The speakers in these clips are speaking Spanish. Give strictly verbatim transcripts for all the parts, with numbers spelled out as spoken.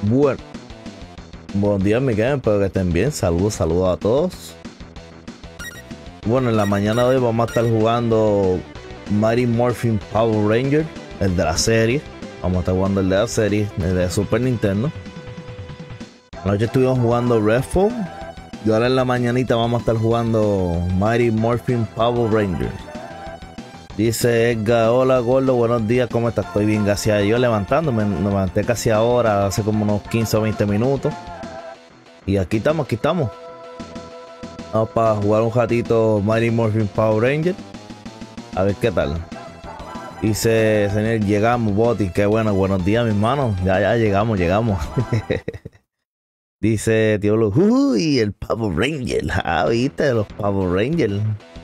Bueno, buenos días, Miguel. Espero que estén bien. Saludos, saludos a todos. Bueno, en la mañana de hoy vamos a estar jugando Mighty Morphin Power Ranger, el de la serie. Vamos a estar jugando el de la serie, el de Super Nintendo. Anoche estuvimos jugando Redfall y ahora en la mañanita vamos a estar jugando Mighty Morphin Power Ranger. Dice Edgar, hola gordo, buenos días, ¿cómo estás? Estoy bien, gracias a Dios, levantándome, me levanté casi ahora, hace como unos quince o veinte minutos. Y aquí estamos, aquí estamos. Vamos para jugar un ratito Mighty Morphin Power Ranger. A ver qué tal. Dice, señor, llegamos, Boti, qué bueno, buenos días, mis hermanos. Ya, ya, llegamos, llegamos. Dice, tío, Lu, uy, el Power Ranger. Ah, viste, los Power Rangers.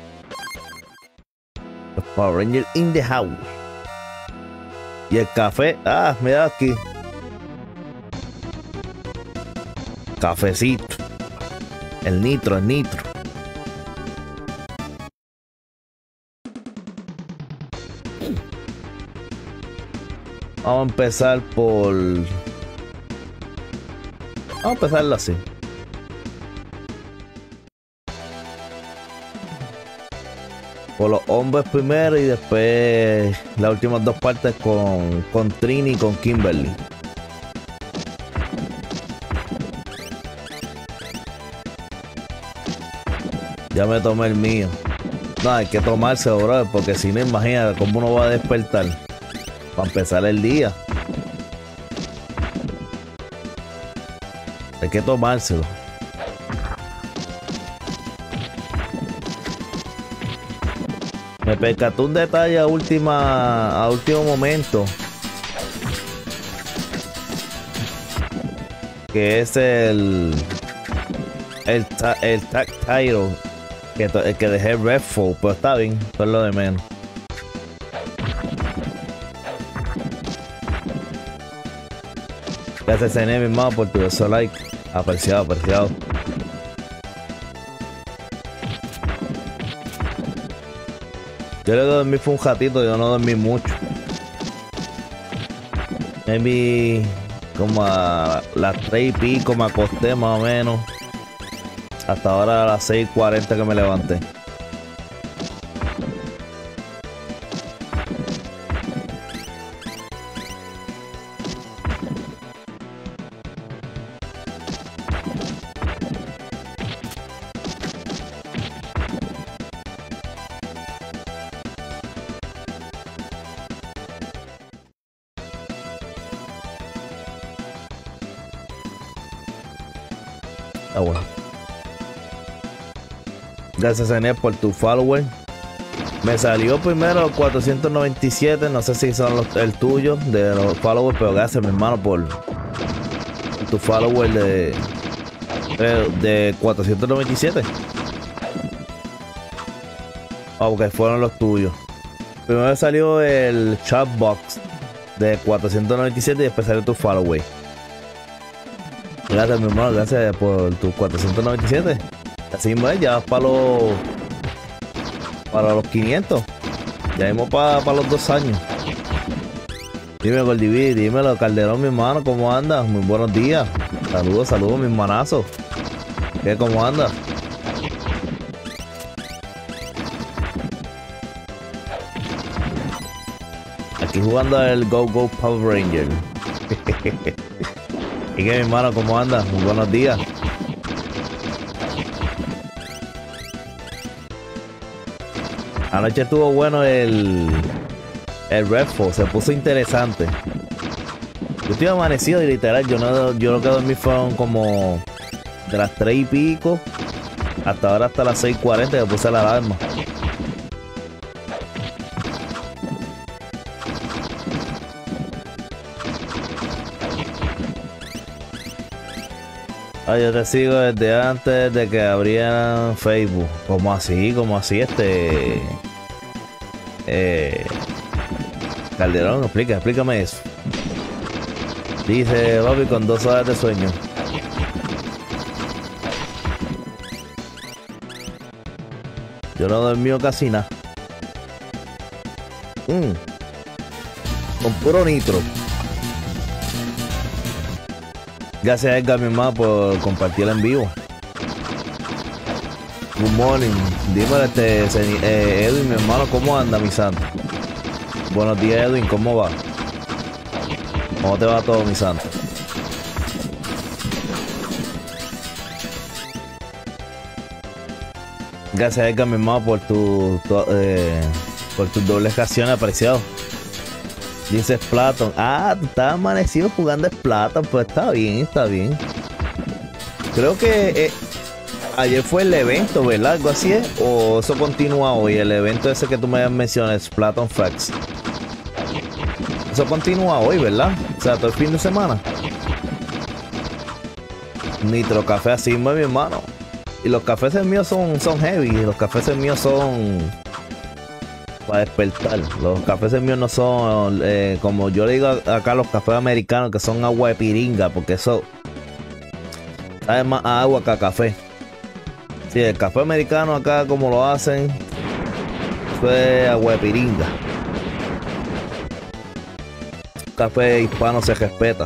Los Power Rangers in the house. Y el café, ah, mira aquí. Cafecito. El nitro, el nitro. Vamos a empezar por... Vamos a empezarlo así. Por los hombres primero y después las últimas dos partes con, con Trini y con Kimberly. Ya me tomé el mío. No, hay que tomarse, bro, porque si no, imagínate cómo uno va a despertar para empezar el día. Hay que tomárselo. Me percaté un detalle a última, a último momento, que es el el, el tag title que, el que dejé Redfall, pero está bien, eso es lo de menos. Gracias a mi hermano por tu eso like, apreciado, apreciado. Yo le dormí fue un ratito, yo no dormí mucho. Maybe como a las tres y pico me acosté más o menos. Hasta ahora a las seis y cuarenta que me levanté. Ah, bueno. Gracias, Enes, por tu follower. Me salió primero cuatrocientos noventa y siete. No sé si son los, el tuyo de los followers, pero gracias, mi hermano, por tu follower de, de, de cuatrocientos noventa y siete. Oh, ok, fueron los tuyos. Primero salió el chatbox de cuatrocientos noventa y siete y después salió tu follower. Gracias, mi hermano, gracias por tu cuatrocientos noventa y siete. Así más, ya vas para los para los quinientos. Ya vamos para pa los dos años. Dime, Gordiví, dímelo, Calderón, mi hermano, ¿cómo andas? Muy buenos días. Saludos, saludos, mi hermanazo. ¿Qué, cómo andas? Aquí jugando el Go Go Power Ranger. ¿Y qué, mi hermano, cómo andas? Muy buenos días. Anoche estuvo bueno el el Redfall, se puso interesante. Yo estoy amanecido y literal, yo no yo lo que dormí fueron como de las tres y pico hasta ahora hasta las seis y cuarenta que puse la alarma. Ah, yo te sigo desde antes de que abrieran Facebook. ¿Cómo así? ¿Cómo así? Este... Eh... Calderón, explica, explícame eso. Dice, papi, con dos horas de sueño. Yo no he dormido casi nada. Mm. Con puro nitro. Gracias Edgar, mi hermano, por compartir en vivo. Good morning. Dímelo, este, eh, Edwin, mi hermano, ¿cómo anda, mi santo? Buenos días, Edwin, ¿cómo va? ¿Cómo te va todo, mi santo? Gracias, Edgar, mi hermano, por tu, tu eh, por tus dobles canciones, apreciado. Dice Splatoon. Ah, tú estás amanecido jugando Splatoon. Pues está bien, está bien. Creo que eh, ayer fue el evento, ¿verdad? Algo así es. O eso continúa hoy. El evento ese que tú me mencionas, Splatoon Facts. Eso continúa hoy, ¿verdad? O sea, todo el fin de semana. Nitro Café así, mi hermano. Y los cafés míos son, son heavy. Los cafés míos son para despertar. Los cafés míos no son eh, como yo le digo acá, los cafés americanos, que son agua de piringa, porque eso sabe más a agua que a café. Sí, el café americano acá como lo hacen, eso es agua de piringa. El café hispano se respeta.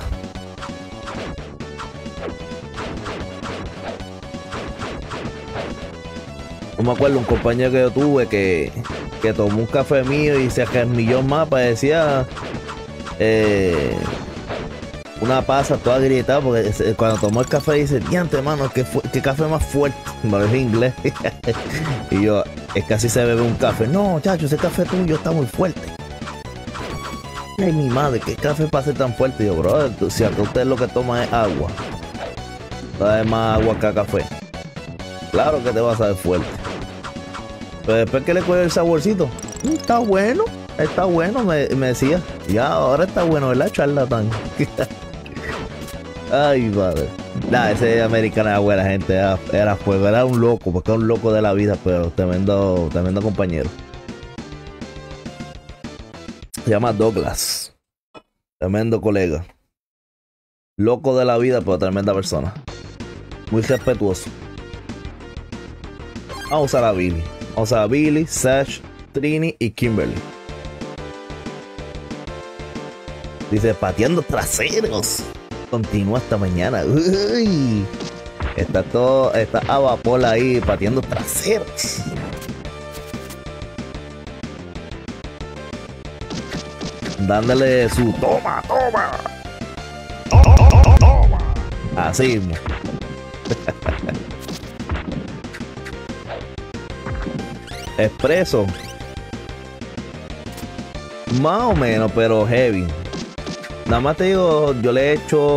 No me acuerdo un compañero que yo tuve que que tomó un café mío y se resmilló más, parecía eh, una pasa toda gritada, porque cuando tomó el café dice, diante, mano, ¿qué, qué café más fuerte? Me lo dije en inglés. Y yo, es que así se bebe un café. No, chacho, ese café tuyo está muy fuerte. Ay, mi madre, ¿qué café para ser tan fuerte? Y yo, brother, si acá usted lo que toma es agua, sabe más agua que café, claro que te va a saber fuerte. Pero después que le cogió el saborcito, está bueno, está bueno, me, me decía. Ya, ahora está bueno, ¿verdad, charlatán? Ay, padre. Nah, ese americano era buena gente, era, era fuego, era un loco, porque era un loco de la vida, pero tremendo, tremendo compañero. Se llama Douglas. Tremendo colega. Loco de la vida, pero tremenda persona. Muy respetuoso. Vamos a usar a Billy. Vamos a Billy, Sash, Trini y Kimberly. Dice, pateando traseros. Continúa hasta mañana. Uy, está todo, está a vapor ahí, pateando traseros. Dándole su toma, toma. Toma, toma. Así mismo. Expreso. Más o menos, pero heavy. Nada más te digo, yo le he hecho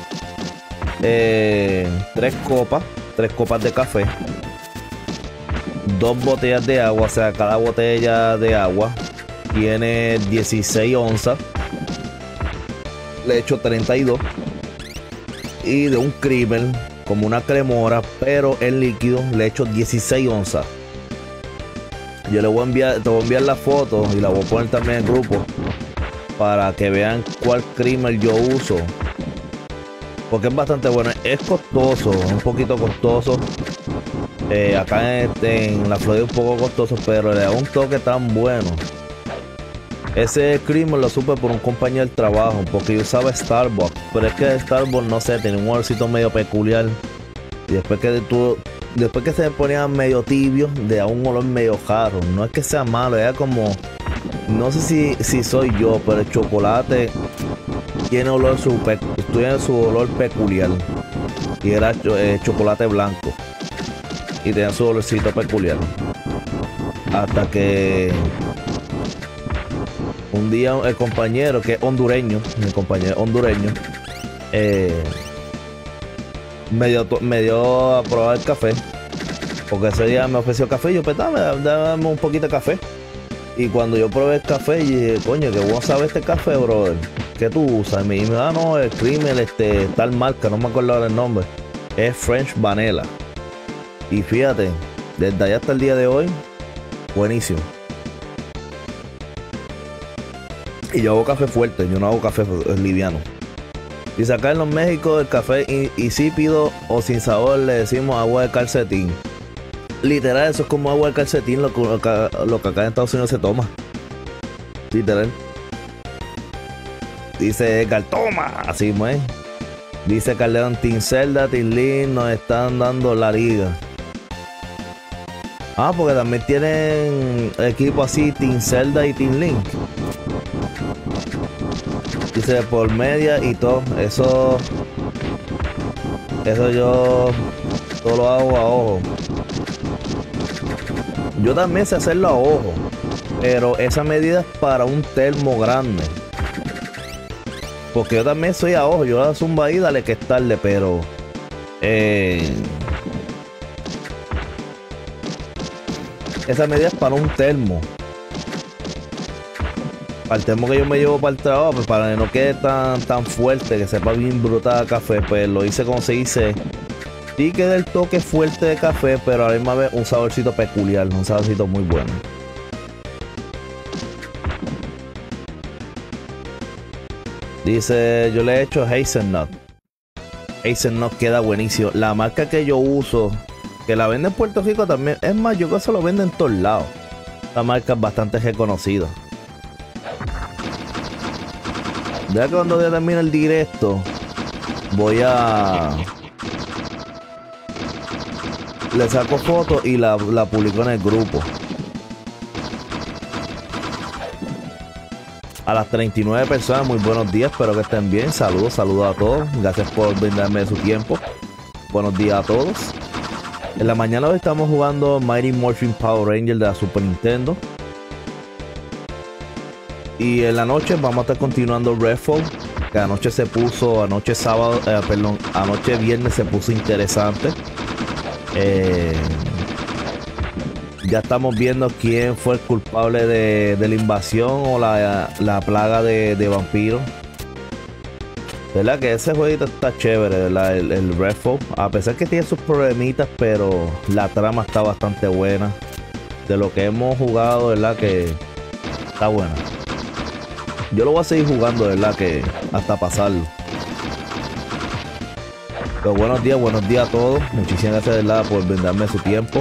eh, tres copas, tres copas de café, dos botellas de agua, o sea, cada botella de agua tiene dieciséis onzas. Le he hecho treinta y dos. Y de un creamer, como una cremora, pero en líquido, le he hecho dieciséis onzas. Yo le voy a enviar, te voy a enviar la foto y la voy a poner también en el grupo para que vean cuál creamer yo uso, porque es bastante bueno. Es costoso, un poquito costoso. Eh, acá en, este, en la Florida es un poco costoso, pero le da un toque tan bueno. Ese creamer lo supe por un compañero del trabajo, porque yo usaba Starbucks, pero es que Starbucks, no sé, tenía un olorcito medio peculiar. Y después que tú Después que se me ponía medio tibio, de un olor medio raro. No es que sea malo, era como, no sé si, si soy yo, pero el chocolate tiene olor su, tiene su olor peculiar. Y era eh, chocolate blanco. Y tenía su olorcito peculiar. Hasta que un día el compañero, que es hondureño, mi compañero hondureño, eh, Me dio, me dio a probar el café, porque ese día me ofreció café y yo, pues dame, dame un poquito de café. Y cuando yo probé el café, y dije, coño, que vos sabes este café, brother, ¿qué tú usas? Y me dijo, ah, no, el creamer, este, tal marca, no me acuerdo ahora el nombre, es French Vanilla. Y fíjate, desde allá hasta el día de hoy, buenísimo. Y yo hago café fuerte, yo no hago café liviano. Dice, acá en los México el café insípido o sin sabor le decimos agua de calcetín. Literal, eso es como agua de calcetín, lo que, lo que, lo que acá en Estados Unidos se toma. Literal. Dice Edgar, toma, así, ¿eh? Dice Calderón, Team Zelda, Team Link nos están dando la liga. Ah, porque también tienen equipo así, Team Zelda y Team Link. Dice por media y todo. Eso. Eso yo todo lo hago a ojo. Yo también sé hacerlo a ojo. Pero esa medida es para un termo grande. Porque yo también soy a ojo. Yo la zumba ahí, dale que es tarde, pero. Eh, esa medida es para un termo. Para el termo que yo me llevo para el trabajo, pues para que no quede tan, tan fuerte, que sepa bien brutal café, pues lo hice como se dice. Sí que del toque fuerte de café, pero a la misma vez un saborcito peculiar, un saborcito muy bueno. Dice, yo le he hecho Hazelnut. Hazelnut queda buenísimo. La marca que yo uso, que la vende en Puerto Rico también, es más, yo creo que se lo venden en todos lados. La marca es bastante reconocida. Ya que cuando ya termine el directo, voy a... le saco fotos y la, la publico en el grupo. A las treinta y nueve personas, muy buenos días, espero que estén bien. Saludos, saludos a todos. Gracias por brindarme su tiempo. Buenos días a todos. En la mañana hoy estamos jugando Mighty Morphin Power Ranger de la Super Nintendo. Y en la noche vamos a estar continuando Redfall, que anoche se puso, anoche sábado, eh, perdón, anoche viernes se puso interesante. Eh, ya estamos viendo quién fue el culpable de, de la invasión o la, la plaga de, de vampiros. ¿Verdad? Que ese jueguito está chévere, ¿verdad? El, el Redfall, a pesar que tiene sus problemitas, pero la trama está bastante buena. De lo que hemos jugado, ¿verdad? Que está buena. Yo lo voy a seguir jugando, ¿verdad? Que hasta pasarlo. Pero buenos días, buenos días a todos. Muchísimas gracias, ¿verdad? Por brindarme su tiempo.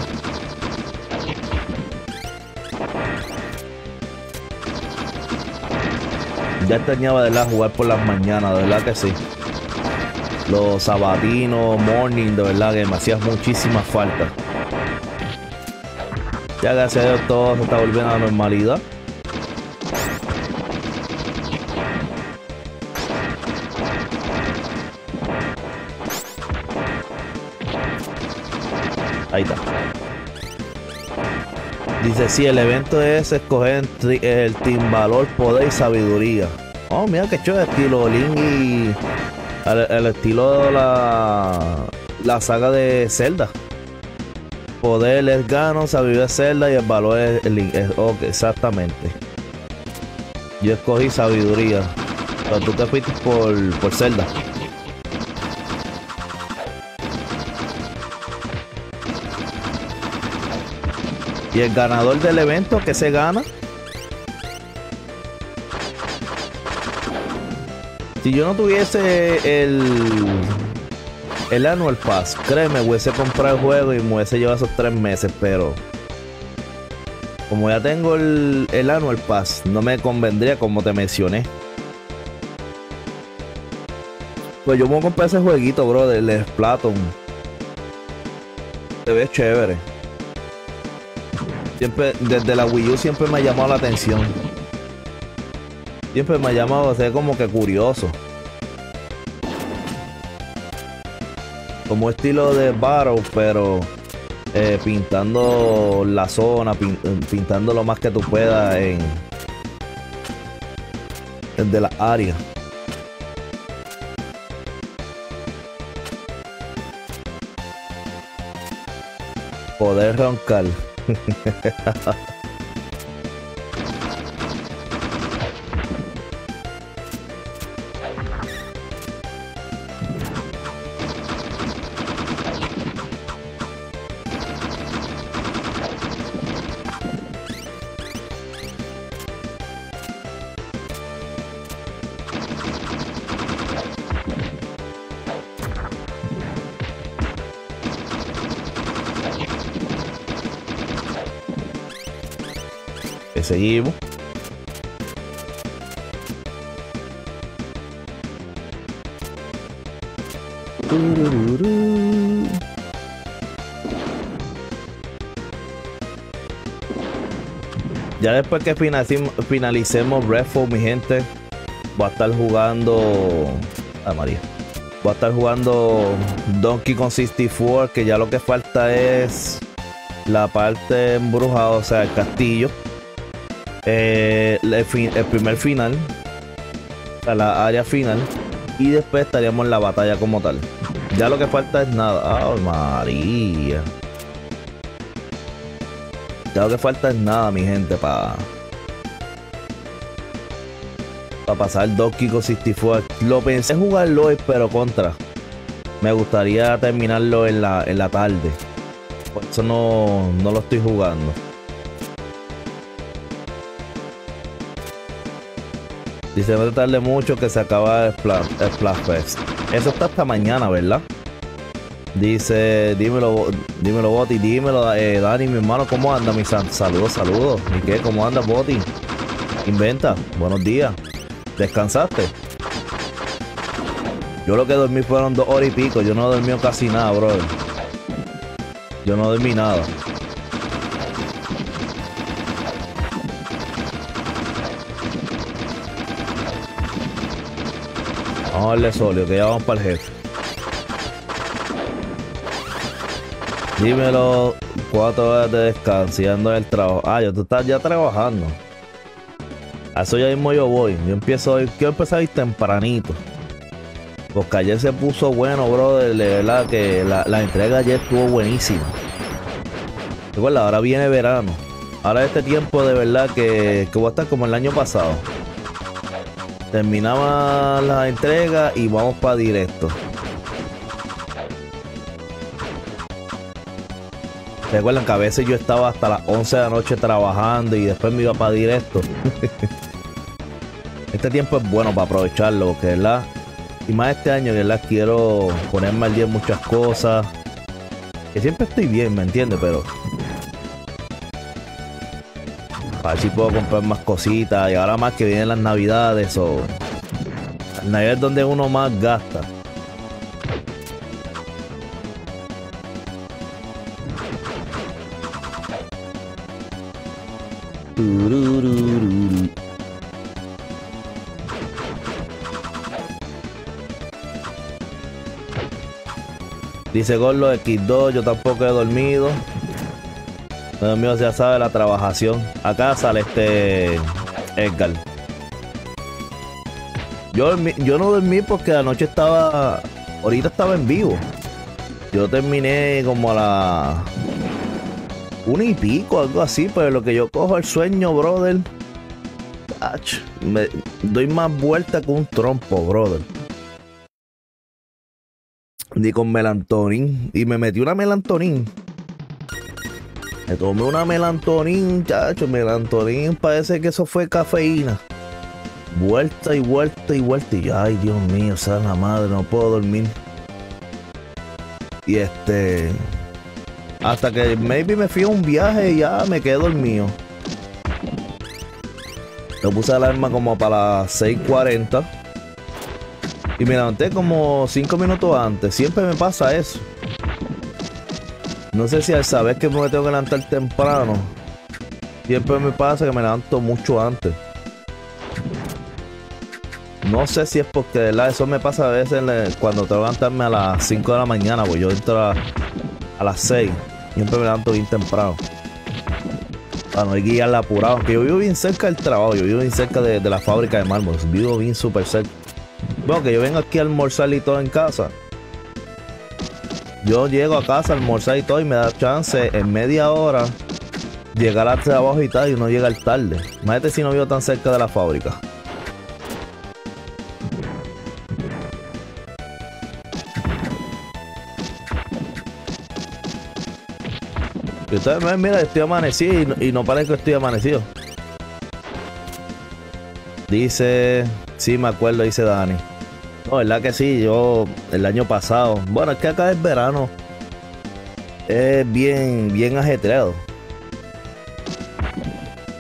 Ya extrañaba, ¿verdad? Jugar por las mañanas, de verdad que sí. Los sabatinos, morning, de verdad que me hacía muchísima falta. Ya gracias a Dios todo se está volviendo a la normalidad. Ahí está. Dice, sí, el evento es escoger el Team Valor, Poder y Sabiduría. Oh, mira qué chulo, estilo Link y el, el estilo de la, la saga de Zelda. Poder es Ganon, Sabiduría es Zelda y el Valor es el Link. Es, ok, exactamente. Yo escogí Sabiduría, pero tú te fuiste por, por Zelda. Y el ganador del evento, que se gana. Si yo no tuviese el el Annual Pass, créeme, hubiese comprado el juego y me hubiese llevado esos tres meses, pero como ya tengo el, el Annual Pass, no me convendría, como te mencioné. Pues yo me voy a comprar ese jueguito, bro, del Splatoon. Se ve chévere. Siempre, desde la Wii U siempre me ha llamado la atención. Siempre me ha llamado a ser como que curioso. Como estilo de Battle, pero eh, pintando la zona, pin, pintando lo más que tú puedas en, en de la área. Poder roncar. Seguimos. Turururu. Ya después que finalicemos, finalicemos Redfall, mi gente, voy a estar jugando. Ah, María. Voy a estar jugando Donkey Kong sesenta y cuatro, que ya lo que falta es la parte embrujada, o sea, el castillo. Eh, el, fin, el primer final, o sea, la área final. Y después estaríamos en la batalla como tal. Ya lo que falta es nada. ¡Ah, oh, María! Ya lo que falta es nada, mi gente, para para pasar el Donkey Kong sesenta y cuatro. Lo pensé jugarlo hoy, pero contra. Me gustaría terminarlo en la, en la tarde. Por eso no, no lo estoy jugando. Dice, no te tarde mucho que se acaba el Splash, el Splash Fest. Eso está hasta mañana, ¿verdad? Dice, dímelo, dímelo, Boti, dímelo, eh, Dani, mi hermano, ¿cómo anda, mi san? Saludos, saludos. ¿Y qué? ¿Cómo anda, Boti? Inventa, buenos días. ¿Descansaste? Yo lo que dormí fueron dos horas y pico. Yo no dormí casi nada, brother. Yo no dormí nada. Vamos a darle sólido, que ya vamos para el jefe. Dímelo, cuatro horas de descanso y ando en el trabajo. Ah, yo tú estás ya trabajando. A eso ya mismo yo voy. Yo empiezo hoy, quiero empezar hoy tempranito. Porque ayer se puso bueno, brother. De verdad que la, la entrega ayer estuvo buenísima. Recuerda, ahora viene verano. Ahora este tiempo de verdad que, que voy a estar como el año pasado. Terminaba la entrega y vamos para directo. Recuerden que a veces yo estaba hasta las once de la noche trabajando y después me iba para directo. Este tiempo es bueno para aprovecharlo, porque ¿verdad? Y más este año, ¿verdad? Quiero ponerme al día en muchas cosas. Que siempre estoy bien, ¿me entiendes? Pero a ver si puedo comprar más cositas. Y ahora más que vienen las navidades o... Las navidades es donde uno más gasta. Tururururu. Dice Gorlo equis dos, yo tampoco he dormido. Dios mío, ya sabe la trabajación. Acá sale este Edgar. Yo, dormí, yo no dormí porque anoche estaba... Ahorita estaba en vivo. Yo terminé como a la... Una y pico, algo así, pero lo que yo cojo el sueño, brother. Ach, me doy más vuelta que un trompo, brother. Ni con melantonin. Y me metí una melantonin. Me tomé una melantonin, chacho. Melantonin, parece que eso fue cafeína. Vuelta y vuelta y vuelta. Y ay, Dios mío, o sea, la madre, no puedo dormir. Y este... Hasta que maybe me fui a un viaje y ya me quedé dormido. Yo puse la alarma como para las seis cuarenta. Y me levanté como cinco minutos antes. Siempre me pasa eso. No sé si al saber que me tengo que levantar temprano, siempre me pasa que me levanto mucho antes. No sé si es porque de verdad eso me pasa a veces cuando tengo que levantarme a las cinco de la mañana. Pues yo entro a, a las seis. Siempre me levanto bien temprano. Para no guiarla apurado. Aunque yo vivo bien cerca del trabajo. Yo vivo bien cerca de, de la fábrica de mármol. Vivo bien súper cerca. Bueno, que yo vengo aquí a almorzar y todo en casa. Yo llego a casa a almorzar y todo y me da chance en media hora llegar al trabajo y tal, y no llegar tarde. Imagínate si no vivo tan cerca de la fábrica. Y ustedes me ven, mira, estoy amanecido y no, y no parece que estoy amanecido. Dice, sí me acuerdo, dice Dani. No, verdad que sí, yo el año pasado. Bueno, es que acá es verano. Es bien, bien ajetreado.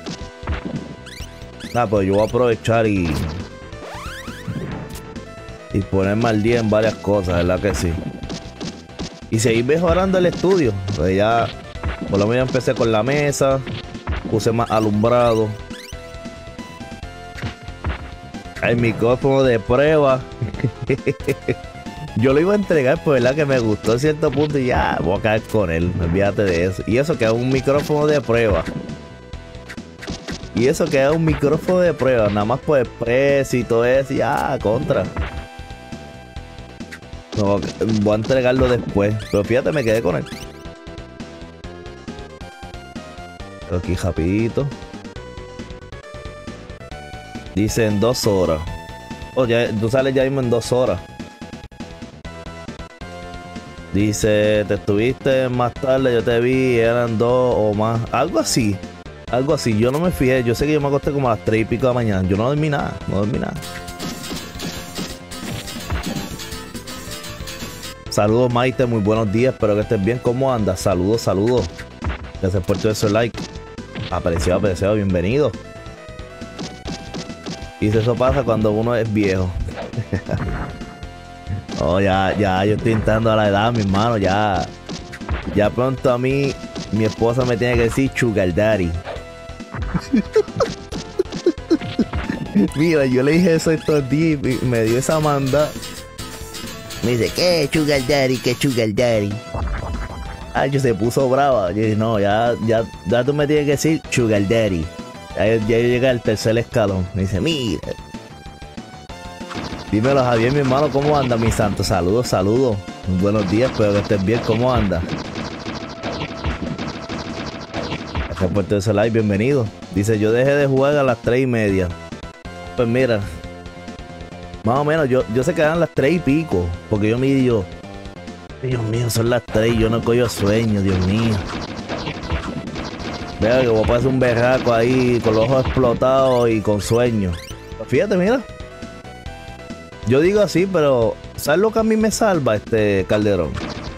Ah, pues yo voy a aprovechar y... y ponerme al día en varias cosas, ¿verdad que sí? Y seguir mejorando el estudio. Pues ya, por lo menos empecé con la mesa, puse más alumbrado. El micrófono de prueba. Yo lo iba a entregar, pues verdad que me gustó a cierto punto y ya voy a caer con él. Olvídate de eso. Y eso que es un micrófono de prueba. Y eso que es un micrófono de prueba. Nada más por el precio y todo eso. Y ya, contra. No, voy a entregarlo después. Pero fíjate, me quedé con él. Aquí rapidito. Dice en dos horas. Oh, ya, tú sales ya mismo en dos horas. Dice, te estuviste más tarde, yo te vi, eran dos o más. Algo así. Algo así. Yo no me fijé. Yo sé que yo me acosté como a las tres y pico de la mañana. Yo no dormí nada. No dormí nada. Saludos, Maite. Muy buenos días. Espero que estés bien. ¿Cómo andas? Saludos, saludos. Gracias por todo ese like. Apreciado, apreciado. Bienvenido. Y eso pasa cuando uno es viejo. Oh, ya, ya, yo estoy entrando a la edad, mi hermano. Ya, ya pronto a mí, mi esposa me tiene que decir Sugar Daddy. Mira, yo le dije eso estos días y me dio esa manda. Me dice, ¿qué Sugar Daddy? ¿Qué Sugar Daddy? Ay, yo se puso brava. Yo dije, no, ya, ya, ya tú me tienes que decir Sugar Daddy. Ya, ya yo llegué al tercer escalón. Me dice, mira. Dímelo, Javier, mi hermano, ¿cómo anda, mi santo? Saludos, saludos. Buenos días, espero que estés bien. ¿Cómo anda? Gracias por todo ese like, bienvenido. Dice, yo dejé de jugar a las tres y media. Pues mira, más o menos, yo, yo sé que eran las tres y pico. Porque yo me digo, Dios mío, son las tres y yo no cojo sueño, Dios mío. Vea que voy a pasar un berraco ahí con los ojos explotados y con sueño. Pues fíjate, mira. Yo digo así, pero ¿sabes lo que a mí me salva, este Calderón?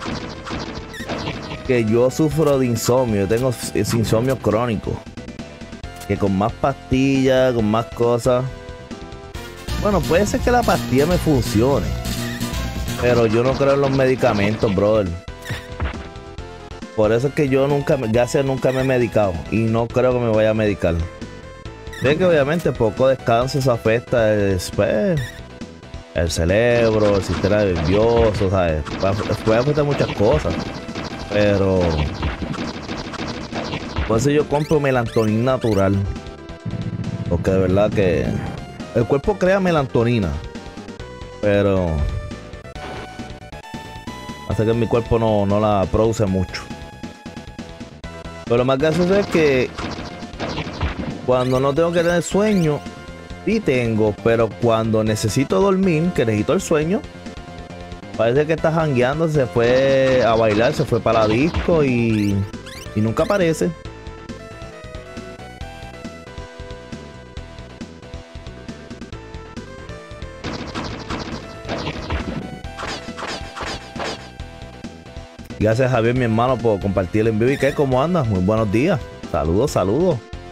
Que yo sufro de insomnio, yo tengo insomnio crónico. Que con más pastillas, con más cosas. Bueno, puede ser que la pastilla me funcione. Pero yo no creo en los medicamentos, brother. Por eso es que yo nunca, gracias, nunca me he medicado. Y no creo que me vaya a medicar. Sé que obviamente poco descanso se afecta después. El cerebro, el sistema nervioso, ¿sabes? Puede afectar muchas cosas. Pero por eso yo compro melatonina natural. Porque de verdad que el cuerpo crea melatonina. Pero hace que mi cuerpo no, no la produce mucho. Pero lo más gracioso es que cuando no tengo que tener sueño, sí tengo, pero cuando necesito dormir, que necesito el sueño, parece que está jangueando, se fue a bailar, se fue para la disco y, y nunca aparece. Gracias, Javier, mi hermano, por compartir el en vivo. ¿Y qué? ¿Cómo andas? Muy buenos días. Saludos, saludos.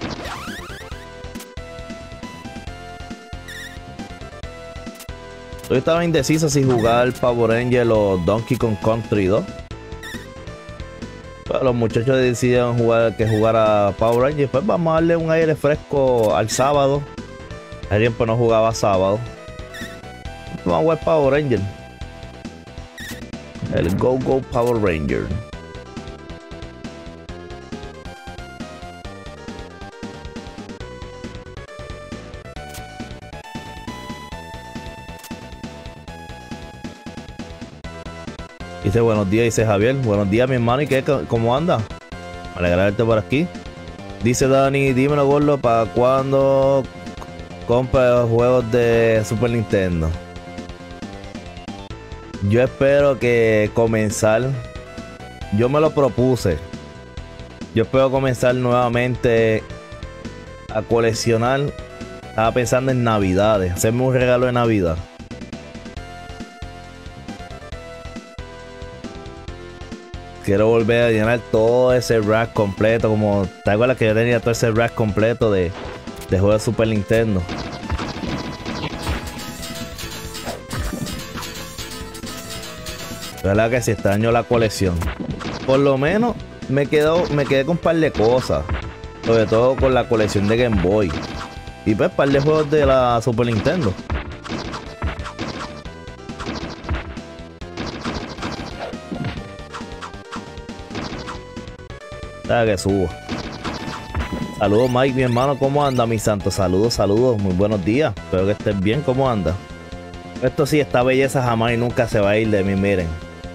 Yo estaba indeciso si jugar Power Rangers o Donkey Kong Country dos. Pero los muchachos decidieron jugar, que jugara Power Rangers. Pues vamos a darle un aire fresco al sábado. Hace tiempo no jugaba sábado. Vamos a jugar Power Rangers. El Go Go Power Ranger. Dice buenos días, dice Javier. Buenos días, mi hermano. ¿Y qué? ¿Cómo anda? Me alegra verte por aquí. Dice Dani, dímelo, gordo, ¿para cuándo compra juegos de Super Nintendo? Yo espero que comenzar. Yo me lo propuse. Yo espero comenzar nuevamente a coleccionar. Estaba pensando en Navidades, hacerme un regalo de Navidad. Quiero volver a llenar todo ese rack completo. Como te acuerdas que yo tenía todo ese rack completo de, de juegos de Super Nintendo. verdad que sí extraño la colección. Por lo menos me quedo, me quedé con un par de cosas. Sobre todo con la colección de Game Boy. Y pues un par de juegos de la Super Nintendo. Ya que subo. Saludos Mike, mi hermano, ¿cómo anda mi santo? Saludos, saludos, muy buenos días. Espero que estés bien, ¿cómo anda? Esto sí, esta belleza jamás y nunca se va a ir de mí, miren.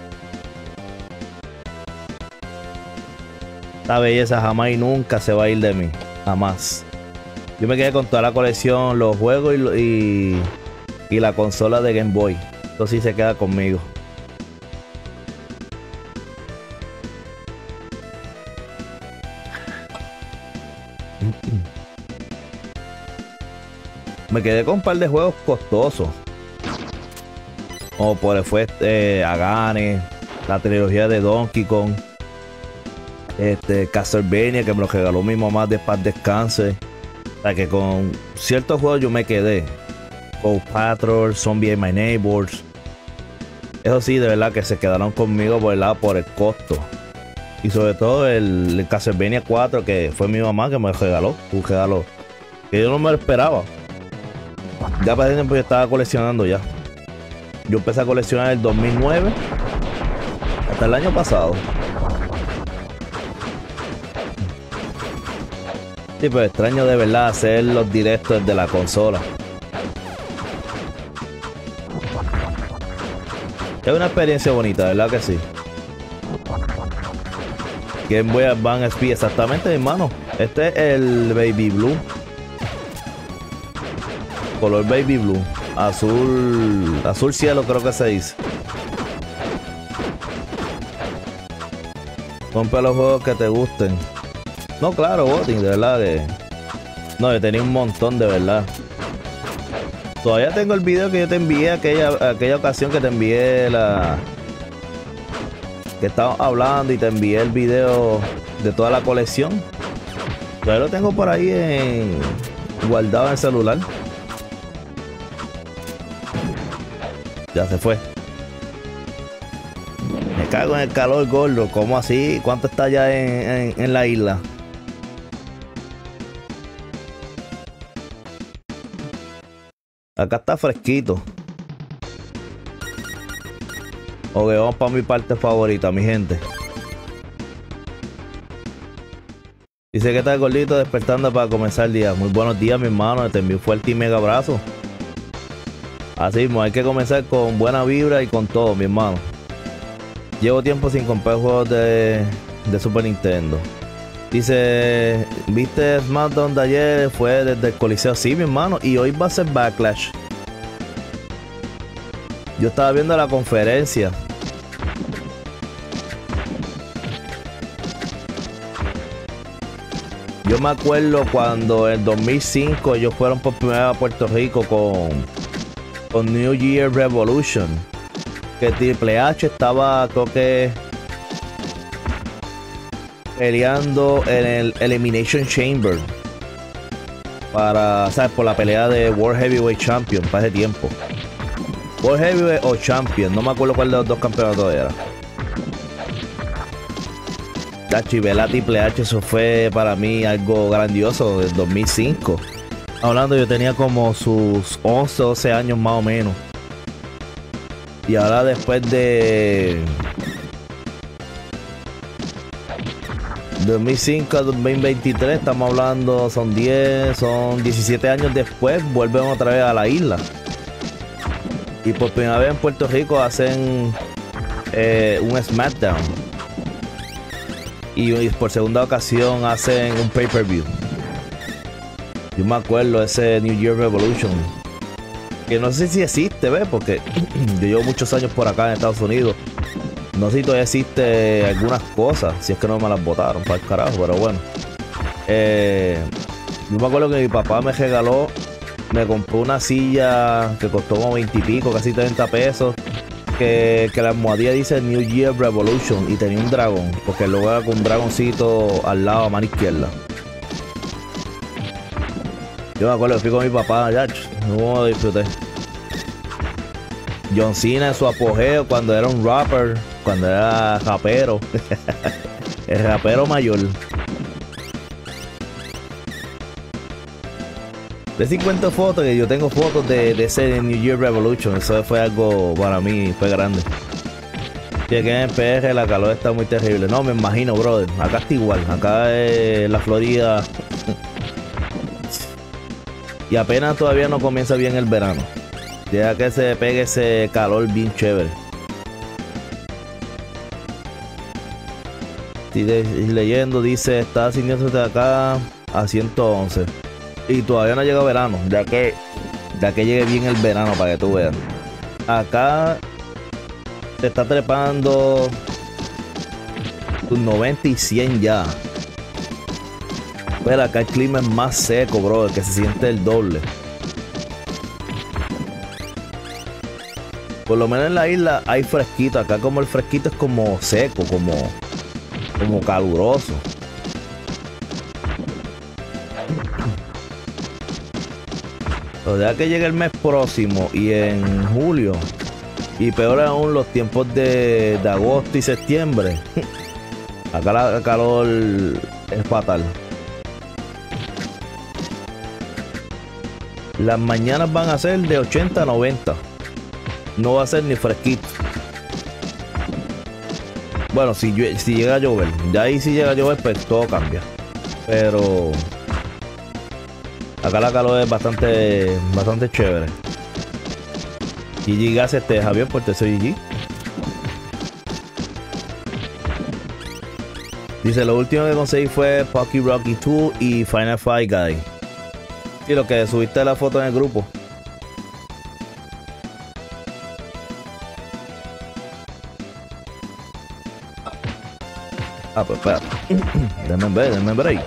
Esta belleza jamás y nunca se va a ir de mí, jamás. Yo me quedé con toda la colección, los juegos y, y, y la consola de Game Boy. Esto sí se queda conmigo. Me quedé con un par de juegos costosos. Como por el fue eh, Agane, la trilogía de Donkey Kong, este Castlevania, que me lo regaló mi mamá de paz descanse. O sea que con ciertos juegos yo me quedé. Go Patrol, Zombie and My Neighbors. Eso sí, de verdad que se quedaron conmigo por el lado, por el costo. Y sobre todo el, el Castlevania cuatro, que fue mi mamá que me regaló. Un regalo que yo no me lo esperaba. Ya para ese tiempo yo estaba coleccionando ya. Yo empecé a coleccionar en el dos mil nueve hasta el año pasado. Sí, pero extraño de verdad hacer los directos de la consola. Es una experiencia bonita, ¿verdad que sí? Game Boy Advance S P, exactamente, mi hermano. Este es el Baby Blue. Color Baby Blue. Azul. Azul cielo creo que se dice. Compra los juegos que te gusten. No, claro, Boting, de verdad que... No, yo tenía un montón, de verdad. Todavía tengo el video que yo te envié aquella, aquella ocasión que te envié la... que estábamos hablando y te envié el video de toda la colección. Todavía lo tengo por ahí en... guardado en el celular. Ya se fue. Me cago en el calor, gordo. ¿Cómo así? ¿Cuánto está ya en, en, en la isla? Acá está fresquito. Ok, vamos para mi parte favorita, mi gente. Dice que está el gordito despertando para comenzar el día. Muy buenos días, mi hermano. Te envío un fuerte y mega abrazo. Así mismo, hay que comenzar con buena vibra y con todo, mi hermano. Llevo tiempo sin comprar juegos de, de Super Nintendo. Dice, ¿viste SmackDown de ayer? Fue desde el Coliseo. Sí, mi hermano. Y hoy va a ser Backlash. Yo estaba viendo la conferencia. Yo me acuerdo cuando en dos mil cinco ellos fueron por primera vez a Puerto Rico con, con New Year Revolution. Que Triple H estaba, creo que, peleando en el Elimination Chamber para, ¿sabes? Por la pelea de World Heavyweight Champion para ese tiempo. World Heavyweight o Champion, no me acuerdo cuál de los dos campeonatos era. Y ver a Triple H, eso fue para mí algo grandioso del dos mil cinco. Hablando, yo tenía como sus once, doce años más o menos. Y ahora después de dos mil cinco a dos mil veintitrés, estamos hablando, son diez, son diecisiete años después, vuelven otra vez a la isla. Y por primera vez en Puerto Rico hacen eh, un SmackDown. Y, y por segunda ocasión hacen un pay-per-view. Yo me acuerdo ese New Year Revolution, que no sé si existe, ¿ves? Porque yo llevo muchos años por acá en Estados Unidos. No sé si todavía existe algunas cosas, si es que no me las botaron para el carajo, pero bueno. Eh, yo me acuerdo que mi papá me regaló, me compró una silla que costó como veinte y pico, casi treinta pesos. Que, que la almohadilla dice New Year Revolution y tenía un dragón, porque luego era con un dragoncito al lado a mano izquierda. Yo me acuerdo que fui con mi papá, ya, no disfruté. John Cena en su apogeo cuando era un rapper, cuando era rapero. El rapero mayor. De cincuenta fotos, que yo tengo fotos de, de ese New Year Revolution. Eso fue algo para mí, fue grande. Llegué en P R, la calor está muy terrible. No, me imagino, brother. Acá está igual. Acá en la Florida. Y apenas todavía no comienza bien el verano. Ya que se pegue ese calor bien chévere. Estoy leyendo, dice, está sintiéndose de acá a ciento once. Y todavía no ha llegado verano, ya que ya que llegue bien el verano para que tú veas. Acá se está trepando tus noventa y cien ya. Pero acá el clima es más seco, bro, que se siente el doble. Por lo menos en la isla hay fresquito. Acá como el fresquito es como seco, como, como caluroso. O sea que llegue el mes próximo y en julio, y peor aún los tiempos de, de agosto y septiembre, acá la calor es fatal. Las mañanas van a ser de ochenta a noventa. No va a ser ni fresquito. Bueno, si, si llega a llover, ya ahí si llega a llover, pues todo cambia. Pero acá la calor es bastante, bastante chévere. G G Gas, este Javier, pues te soy G G. Dice, lo último que conseguí fue Pocky Rocky dos y Final Fight Guy. Y lo que subiste la foto en el grupo. Ah, pues espera. Denme un break, denme un break.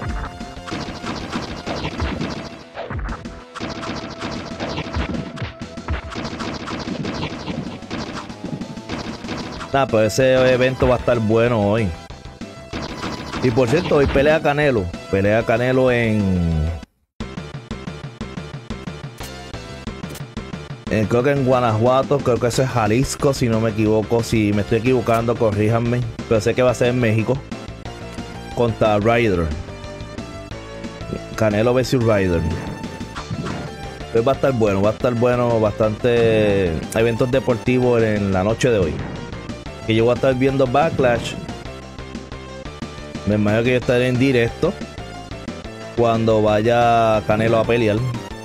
Ah, pues ese evento va a estar bueno hoy. Y por cierto, hoy pelea Canelo. Pelea Canelo en... en creo que en Guanajuato, creo que eso es Jalisco, si no me equivoco. Si me estoy equivocando, corríjanme. Pero sé que va a ser en México. Contra Ryder. Canelo versus Ryder. Pues va a estar bueno, va a estar bueno. Bastante eventos deportivos en la noche de hoy. Que yo voy a estar viendo Backlash. Me imagino que yo estaré en directo cuando vaya Canelo a pelear.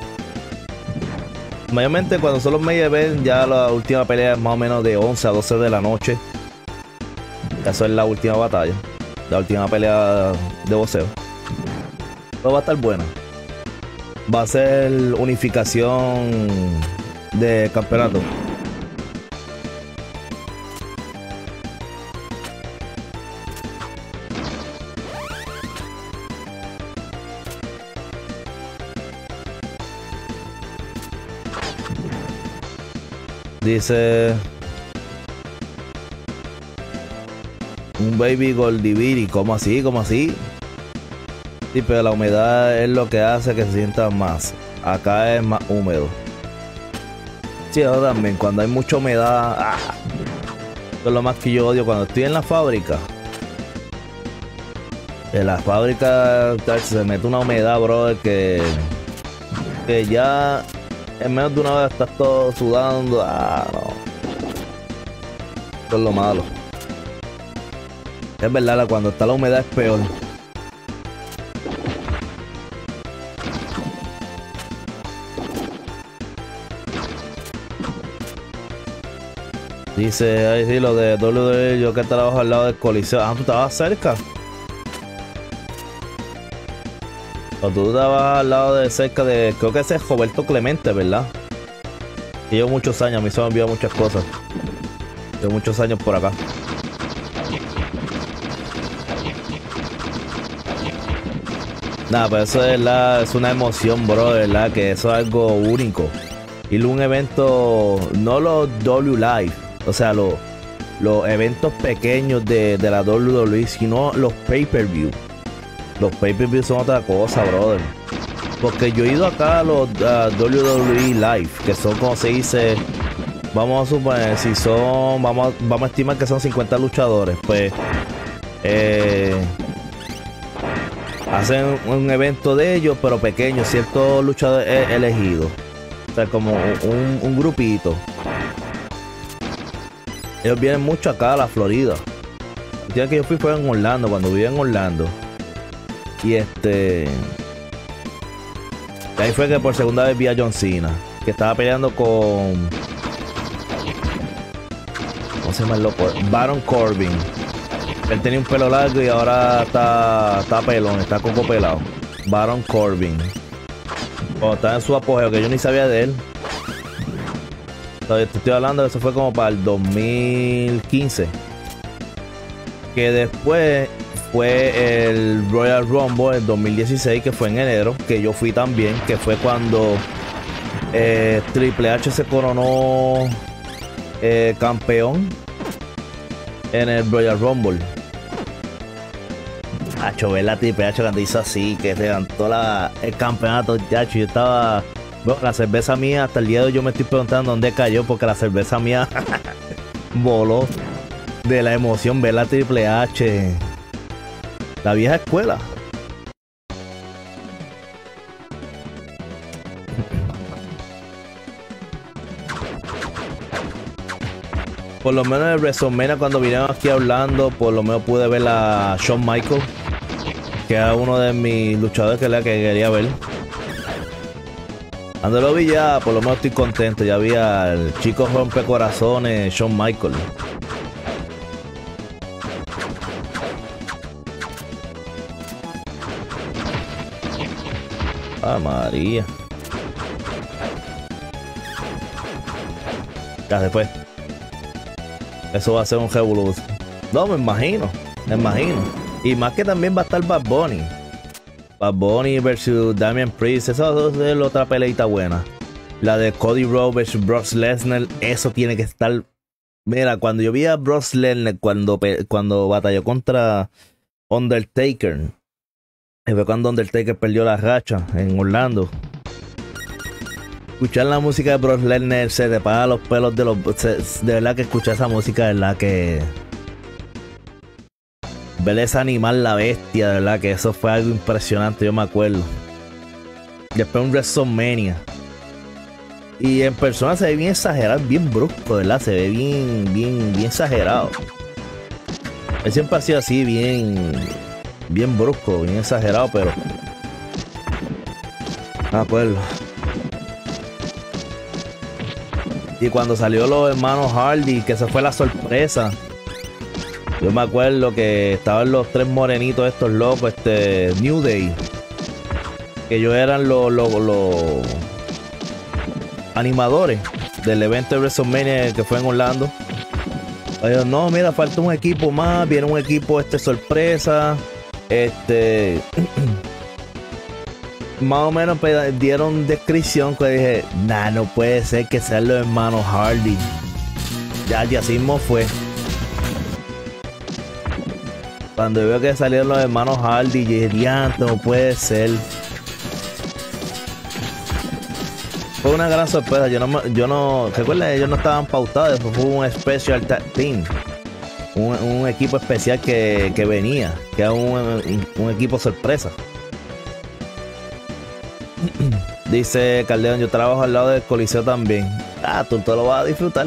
Mayormente cuando son los main events, ya la última pelea es más o menos de once a doce de la noche. Eso es la última batalla, la última pelea de boxeo. Pero va a estar buena. Va a ser unificación de campeonato. Dice un baby Goldiviri. ¿Cómo así? ¿Cómo así? Sí, pero la humedad es lo que hace que se sienta más. Acá es más húmedo. Sí, yo también. Cuando hay mucha humedad, ¡ah! Eso es lo más que yo odio. Cuando estoy en la fábrica, en la fábrica se mete una humedad, brother, que, que ya en menos de una hora estás todo sudando. Ah, no. Eso es lo malo. Es verdad, cuando está la humedad es peor. Dice, ahí sí, lo de W W E, yo que trabajo al lado del Coliseo. Ah, tú estabas cerca. O tú estabas al lado de cerca de, creo que ese es Roberto Clemente, ¿verdad? Que llevo muchos años, a mí se me han enviado muchas cosas. Llevo muchos años por acá. Nada, pero eso es, la, es una emoción, bro, ¿verdad? Que eso es algo único. Ir a un evento, no los W Live, o sea, los, los eventos pequeños de, de la W W E, sino los pay-per-view. Los pay-per-view son otra cosa, brother. Porque yo he ido acá a los uh, W W E Live, que son, como se dice, vamos a suponer, si son, vamos a, vamos a estimar que son cincuenta luchadores, pues eh, hacen un evento de ellos, pero pequeño, ciertos luchadores elegidos. O sea, como un, un grupito. Ellos vienen mucho acá a la Florida. El día que yo fui fue en Orlando, cuando vivía en Orlando. Y este... ahí fue que por segunda vez vi a John Cena, que estaba peleando con... ¿cómo se llama el loco? Baron Corbin. Él tenía un pelo largo y ahora está, está pelón, está coco pelado. Baron Corbin. Cuando estaba en su apogeo, que yo ni sabía de él. Entonces, te estoy hablando de eso, fue como para el dos mil quince. Que después fue el Royal Rumble en dos mil dieciséis, que fue en enero, que yo fui también, que fue cuando eh, Triple H se coronó eh, campeón en el Royal Rumble. Hacho, ver la Triple H cuando hizo así, que levantó la, el campeonato, chacho, yo estaba... bueno, la cerveza mía, hasta el día de hoy yo me estoy preguntando dónde cayó, porque la cerveza mía voló de la emoción ver la Triple H. La vieja escuela. Por lo menos en WrestleMania, cuando vinieron aquí hablando, por lo menos pude ver a Shawn Michaels, que era uno de mis luchadores que, que quería ver. Cuando lo vi ya, por lo menos estoy contento. Ya vi al chico rompecorazones, Shawn Michaels. Ah, María. Ya después. Eso va a ser un revolución. No, me imagino. Me imagino. Y más que también va a estar Bad Bunny. Bad Bunny versus Damian Priest. Esa es la otra peleita buena. La de Cody Rhodes versus Brock Lesnar. Eso tiene que estar. Mira, cuando yo vi a Brock Lesnar cuando, cuando batalló contra Undertaker. Fue cuando Undertaker perdió la racha en Orlando. Escuchar la música de Brock Lesnar se te para los pelos de los... Se, de verdad que escuchar esa música, de verdad que... ver ese animal, la bestia, de verdad que eso fue algo impresionante, yo me acuerdo. Después un WrestleMania. Y en persona se ve bien exagerado, bien brusco, de verdad, se ve bien, bien, bien exagerado. Él siempre ha sido así, bien... bien brusco, bien exagerado, pero... me acuerdo. Y cuando salió los hermanos Hardy, que esa fue la sorpresa. Yo me acuerdo que estaban los tres morenitos estos locos, este New Day. Que ellos eran los, los, los animadores del evento de WrestleMania que fue en Orlando. Ellos, no, mira, falta un equipo más, viene un equipo este sorpresa. Este... más o menos dieron descripción que dije, nah, no puede ser que sean los hermanos Hardy. Ya, ya así mismo fue. Cuando veo que salieron los hermanos Hardy, dije, diantre, no puede ser. Fue una gran sorpresa. Yo no, yo no, recuerden, ellos no estaban pautados. Fue un special team. Un, un equipo especial que, que venía, que era un, un equipo sorpresa. Dice Caldeón, yo trabajo al lado del Coliseo también. Ah, tú te lo vas a disfrutar.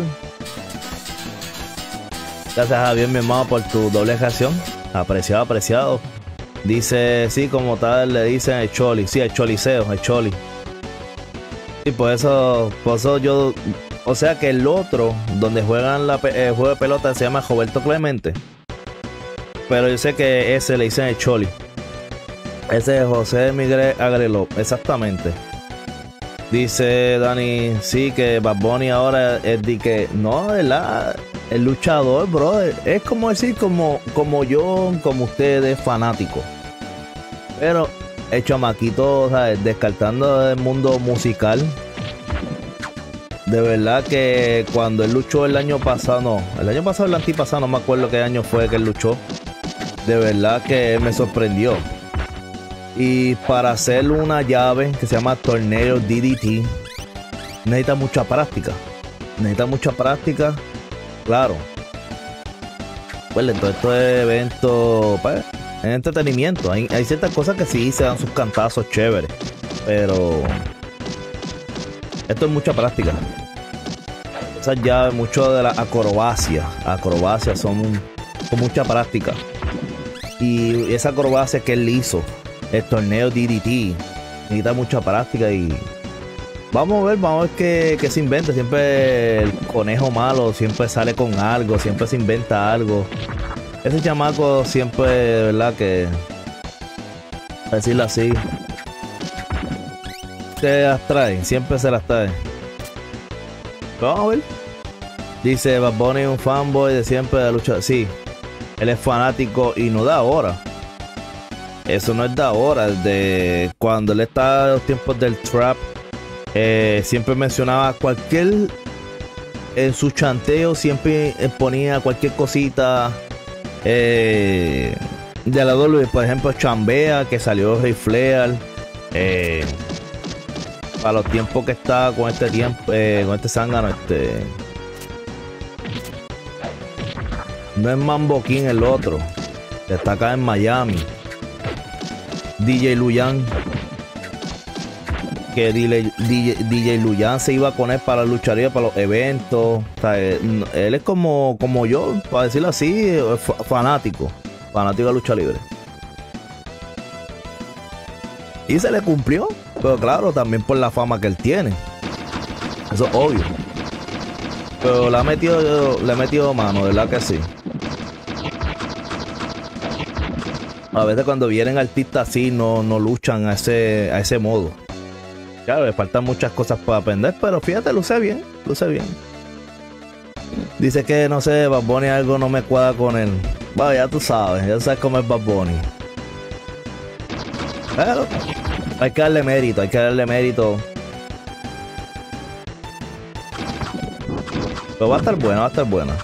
Gracias, Javier, mi hermano, por tu doble reacción. Apreciado, apreciado. Dice, sí, como tal le dicen el Choli. Sí, el Choliseo, el Choli. Y por eso, por eso yo... o sea que el otro, donde juegan la, el juego de pelota, se llama Roberto Clemente. Pero yo sé que ese le dicen el Choli. Ese es José Miguel Agreló, exactamente. Dice Dani, sí, que Bad Bunny ahora es de que, no, ¿verdad? El luchador, brother, es como decir, como, como yo, como ustedes, fanático. Pero el chamaquito, ¿sabes? Descartando el mundo musical. De verdad que cuando él luchó el año pasado, no, el año pasado, el antipasado, no me acuerdo qué año fue que él luchó. De verdad que me sorprendió. Y para hacer una llave que se llama Tornado D D T necesita mucha práctica. necesita mucha práctica, claro. Pues entonces estos eventos, pues, en entretenimiento, hay, hay ciertas cosas que sí se dan sus cantazos chéveres, pero esto es mucha práctica. Esas ya mucho de la acrobacia, acrobacia son con mucha práctica. Y esa acrobacia que él hizo, el torneo D D T, necesita mucha práctica y vamos a ver, vamos a ver qué, qué se inventa. Siempre el conejo malo siempre sale con algo, siempre se inventa algo. Ese chamaco siempre, de verdad que, a decirlo así, se las trae, siempre se las trae. Pero vamos a ver. Dice Bad Bunny es un fanboy de siempre de la lucha. Sí, él es fanático y no da ahora. Eso no es de ahora, de cuando él estaba en los tiempos del trap. Eh, siempre mencionaba cualquier, en su chanteo siempre ponía cualquier cosita eh, de la W, por ejemplo Chambea, que salió Rey Flair, eh, para los tiempos que está con este tiempo, eh, con este zángano, este no es Mambo King el otro, que está acá en Miami, D J Luyan, que D J, D J Luyan se iba a poner para lucharía, para los eventos. O sea, él, él es como, como yo, para decirlo así, fanático, fanático de lucha libre. Y se le cumplió, pero claro, también por la fama que él tiene. Eso es obvio. Pero le ha metido, le ha metido mano, ¿verdad que sí? A veces cuando vienen artistas así no, no luchan a ese, a ese modo. Claro, le faltan muchas cosas para aprender, pero fíjate, luce bien, luce bien. Dice que, no sé, Bad Bunny algo no me cuadra con él. Bueno, ya tú sabes, ya sabes cómo es Bad Bunny. Pero hay que darle mérito, hay que darle mérito. Pero va a estar buena, va a estar buena.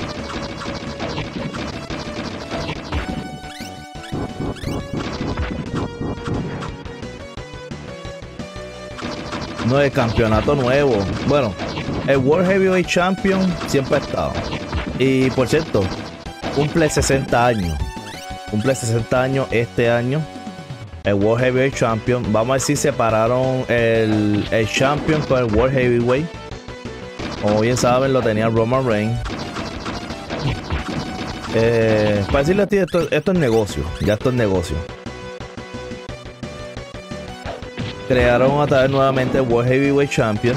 No, el campeonato nuevo. Bueno, el World Heavyweight Champion siempre ha estado. Y por cierto, cumple sesenta años. Cumple sesenta años este año. El World Heavyweight Champion. Vamos a ver si separaron el, el Champion con el World Heavyweight. Como bien saben, lo tenía Roman Reigns. Eh, para decirle a ti, esto, esto es negocio. Ya esto es negocio. Crearon a traer nuevamente el World Heavyweight Champion.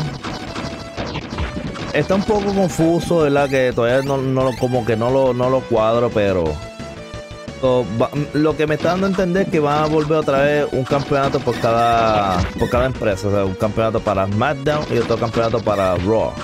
Está un poco confuso, ¿verdad? Que todavía no, no como que no lo, no lo cuadro, pero so, va, lo que me está dando a entender es que van a volver otra vez un campeonato por cada, por cada empresa. O sea, un campeonato para SmackDown y otro campeonato para Raw.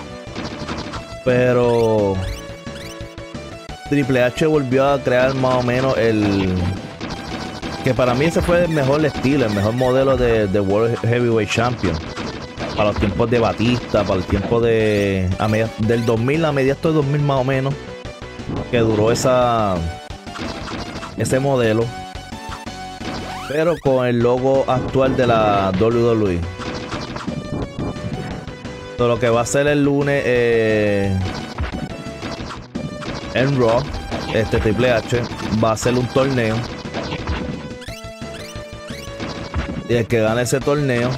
Pero Triple H volvió a crear más o menos el... que para mí ese fue el mejor estilo, el mejor modelo de, de World Heavyweight Champion. Para los tiempos de Batista, para el tiempo de a media, del dos mil a mediados del dos mil más o menos, que duró esa ese modelo, pero con el logo actual de la W W E. Todo lo que va a ser el lunes eh, en Raw, este Triple H va a hacer un torneo. Y el que gane ese torneo,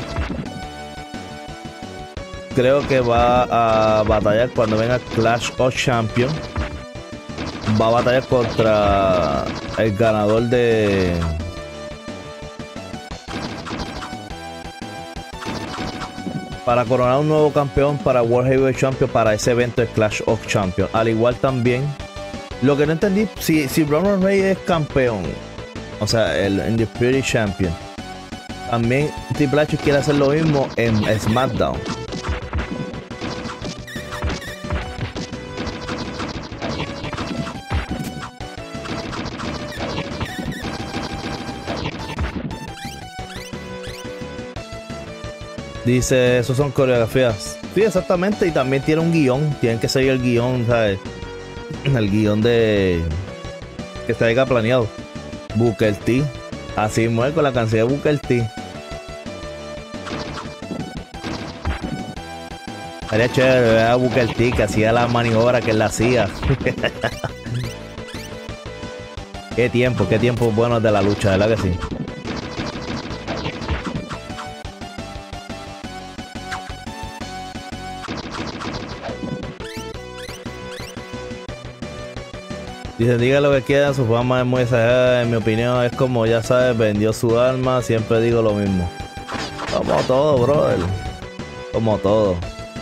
creo que va a batallar cuando venga Clash of Champions. Va a batallar contra el ganador de... para coronar un nuevo campeón para World Heavyweight Champion para ese evento de Clash of Champions. Al igual también, lo que no entendí, si, si Roman Reigns es campeón, o sea, el Undisputed Champion, también Triple H quiere hacer lo mismo en SmackDown. Dice, esos son coreografías. Sí, exactamente, y también tiene un guión. Tienen que seguir el guión, ¿sabes? El guión de... que está acá planeado. Booker T. Así mueve con la canción de Booker T. Haría chévere ver a Booker T que hacía la maniobra que él hacía. Qué tiempo, qué tiempo bueno de la lucha, ¿verdad que sí? Dice, diga lo que quiera, su fama es muy exagerada, en mi opinión es como, ya sabes, vendió su alma, siempre digo lo mismo. Como todo, brother. Como todo.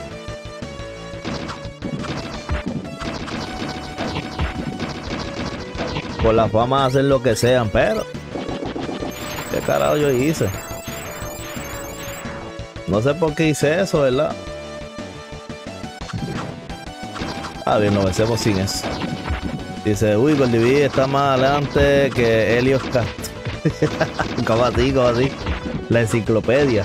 Por la fama hacer lo que sean, pero ¿qué carajo yo hice? No sé por qué hice eso, ¿verdad? Ah, bien, nos vencemos sin eso. Dice, uy, Goldie está más adelante que Helios Cast. Como así, como así. La enciclopedia.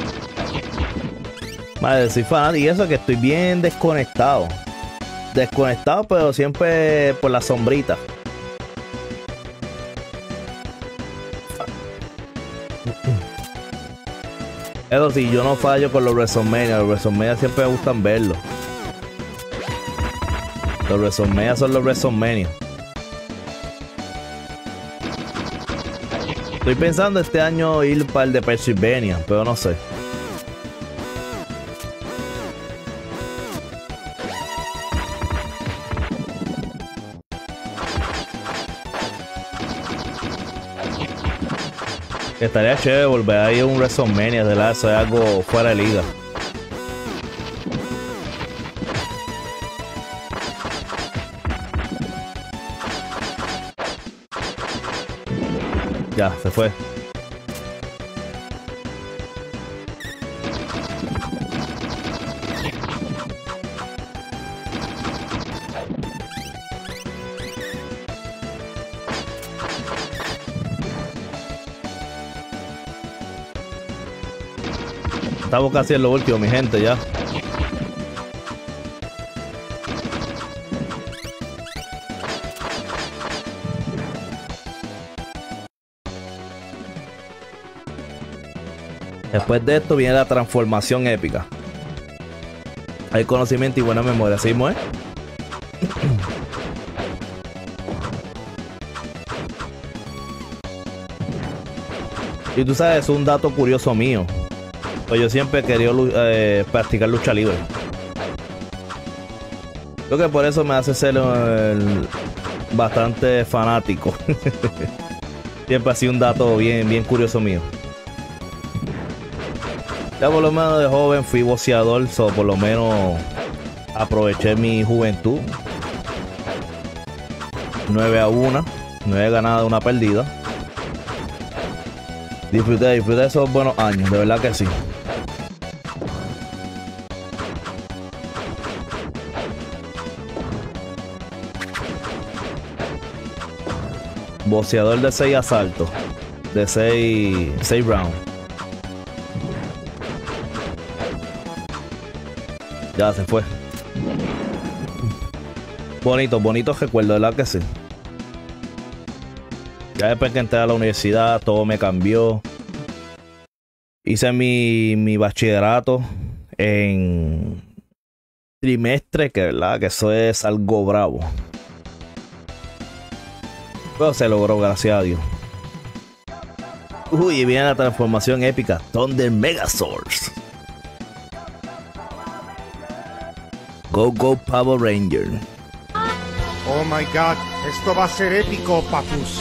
Madre, soy fan y eso que estoy bien desconectado. Desconectado, pero siempre por la sombrita. Eso sí, yo no fallo con los WrestleMania. Los WrestleMania siempre me gustan verlos. Los WrestleMania son los WrestleMania. Estoy pensando este año ir para el de Pennsylvania, pero no sé. Estaría chévere volver a ir a un WrestleMania, de la eso es algo fuera de liga. Ya, se fue. Estamos casi en lo último, mi gente, ya. Después de esto viene la transformación épica. Hay conocimiento y buena memoria, ¿sí, Moe? Y tú sabes, es un dato curioso mío. Pues yo siempre he querido eh, practicar lucha libre. Creo que por eso me hace ser el, bastante fanático. Siempre ha sido un dato bien, bien curioso mío. Ya por lo menos de joven fui boxeador, so por lo menos aproveché mi juventud. nueve a uno, nueve ganadas, una perdida. Disfruté, disfruté esos buenos años, de verdad que sí. Boxeador de seis asaltos, de seis rounds. Ya se fue. Bonito, bonito recuerdo, ¿verdad que sí? Ya después que entré a la universidad, todo me cambió. Hice mi, mi bachillerato en trimestre, que verdad que eso es algo bravo. Pero se logró, gracias a Dios. Uy, y viene la transformación épica, Thunder Megazords. Go Go Power Ranger. Oh my God, esto va a ser épico, papus.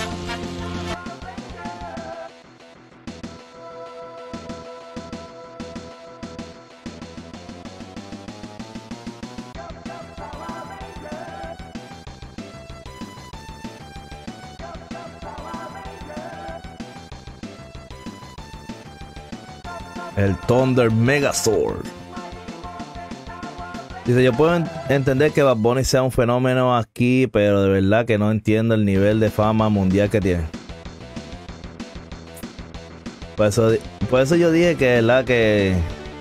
El Thunder Megazord. Dice, yo puedo en entender que Bad Bunny sea un fenómeno aquí, pero de verdad que no entiendo el nivel de fama mundial que tiene. Por eso, por eso yo dije que, ¿verdad? Que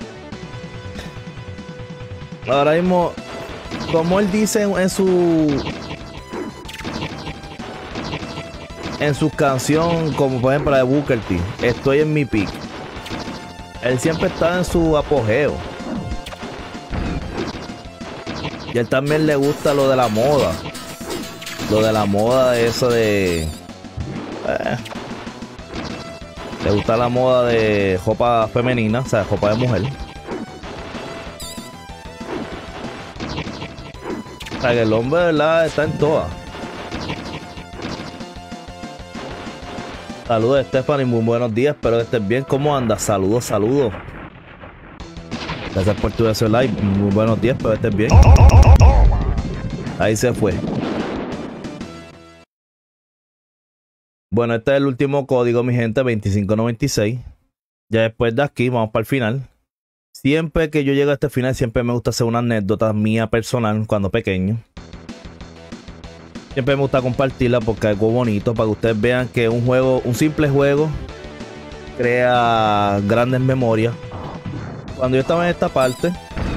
ahora mismo, como él dice en, en su en su canción, como por ejemplo la de Booker T, estoy en mi peak. Él siempre está en su apogeo. Y a él también le gusta lo de la moda. Lo de la moda, de eso de... Eh, le gusta la moda de ropa femenina, o sea, ropa de mujer. O sea, que el hombre, de verdad, está en todas. Saludos, Stephanie, muy buenos días, espero que estés bien. ¿Cómo andas? Saludos, saludos. Gracias por tu deseo live. Muy buenos días, espero que estés bien. Ahí se fue. Bueno, este es el último código, mi gente, veinticinco noventa y seis. Ya después de aquí, vamos para el final. Siempre que yo llego a este final, siempre me gusta hacer una anécdota mía personal cuando pequeño. Siempre me gusta compartirla porque es algo bonito, para que ustedes vean que un juego, un simple juego, crea grandes memorias. Cuando yo estaba en esta parte,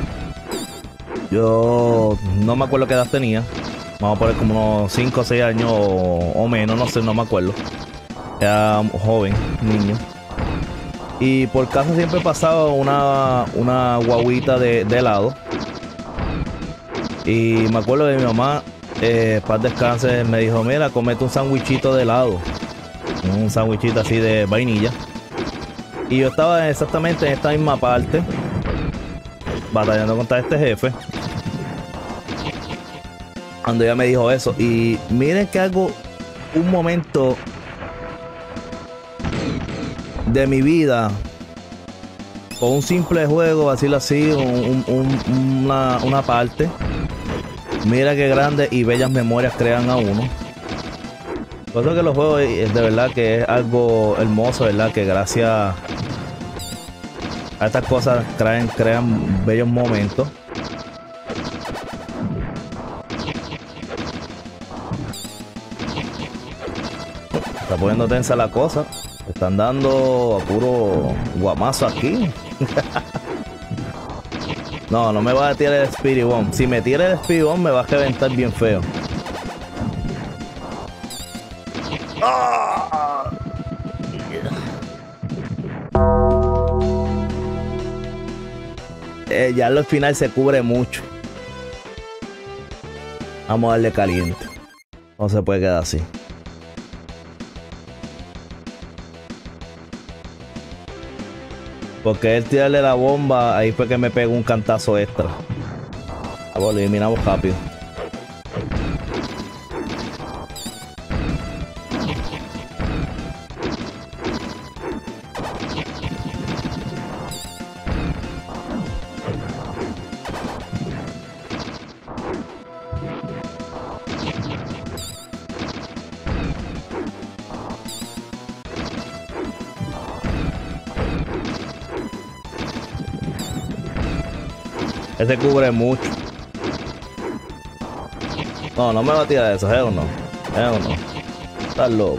yo no me acuerdo qué edad tenía. Vamos a poner como unos cinco o seis años o, o menos, no sé, no me acuerdo. Era joven, niño. Y por casa siempre pasaba una, una guaguita de, de helado. Y me acuerdo de mi mamá, eh, paz descanse, me dijo, mira, comete un sándwichito de helado. Un sándwichito así de vainilla. Y yo estaba exactamente en esta misma parte, batallando contra este jefe, cuando ella me dijo eso. Y miren que hago un momento de mi vida con un simple juego, decirlo así, un, un, una, una parte. Mira qué grandes y bellas memorias crean a uno. Por eso que los juegos de verdad que es algo hermoso, ¿verdad? Que gracias a estas cosas crean, crean bellos momentos. Está poniendo tensa la cosa. Están dando a puro guamazo aquí. No, no me va a tirar el Spirit Bomb. Si me tira el Spirit Bomb me va a reventar bien feo. ¡Ah! Eh, ya al final se cubre mucho. Vamos a darle caliente. No se puede quedar así. Porque él tirarle la bomba, ahí fue que me pegó un cantazo extra. Ah, bueno, lo eliminamos rápido. Ese cubre mucho. No, no me va a tirar eso, ¿eh o no? ¿Eh o no? Estás loco.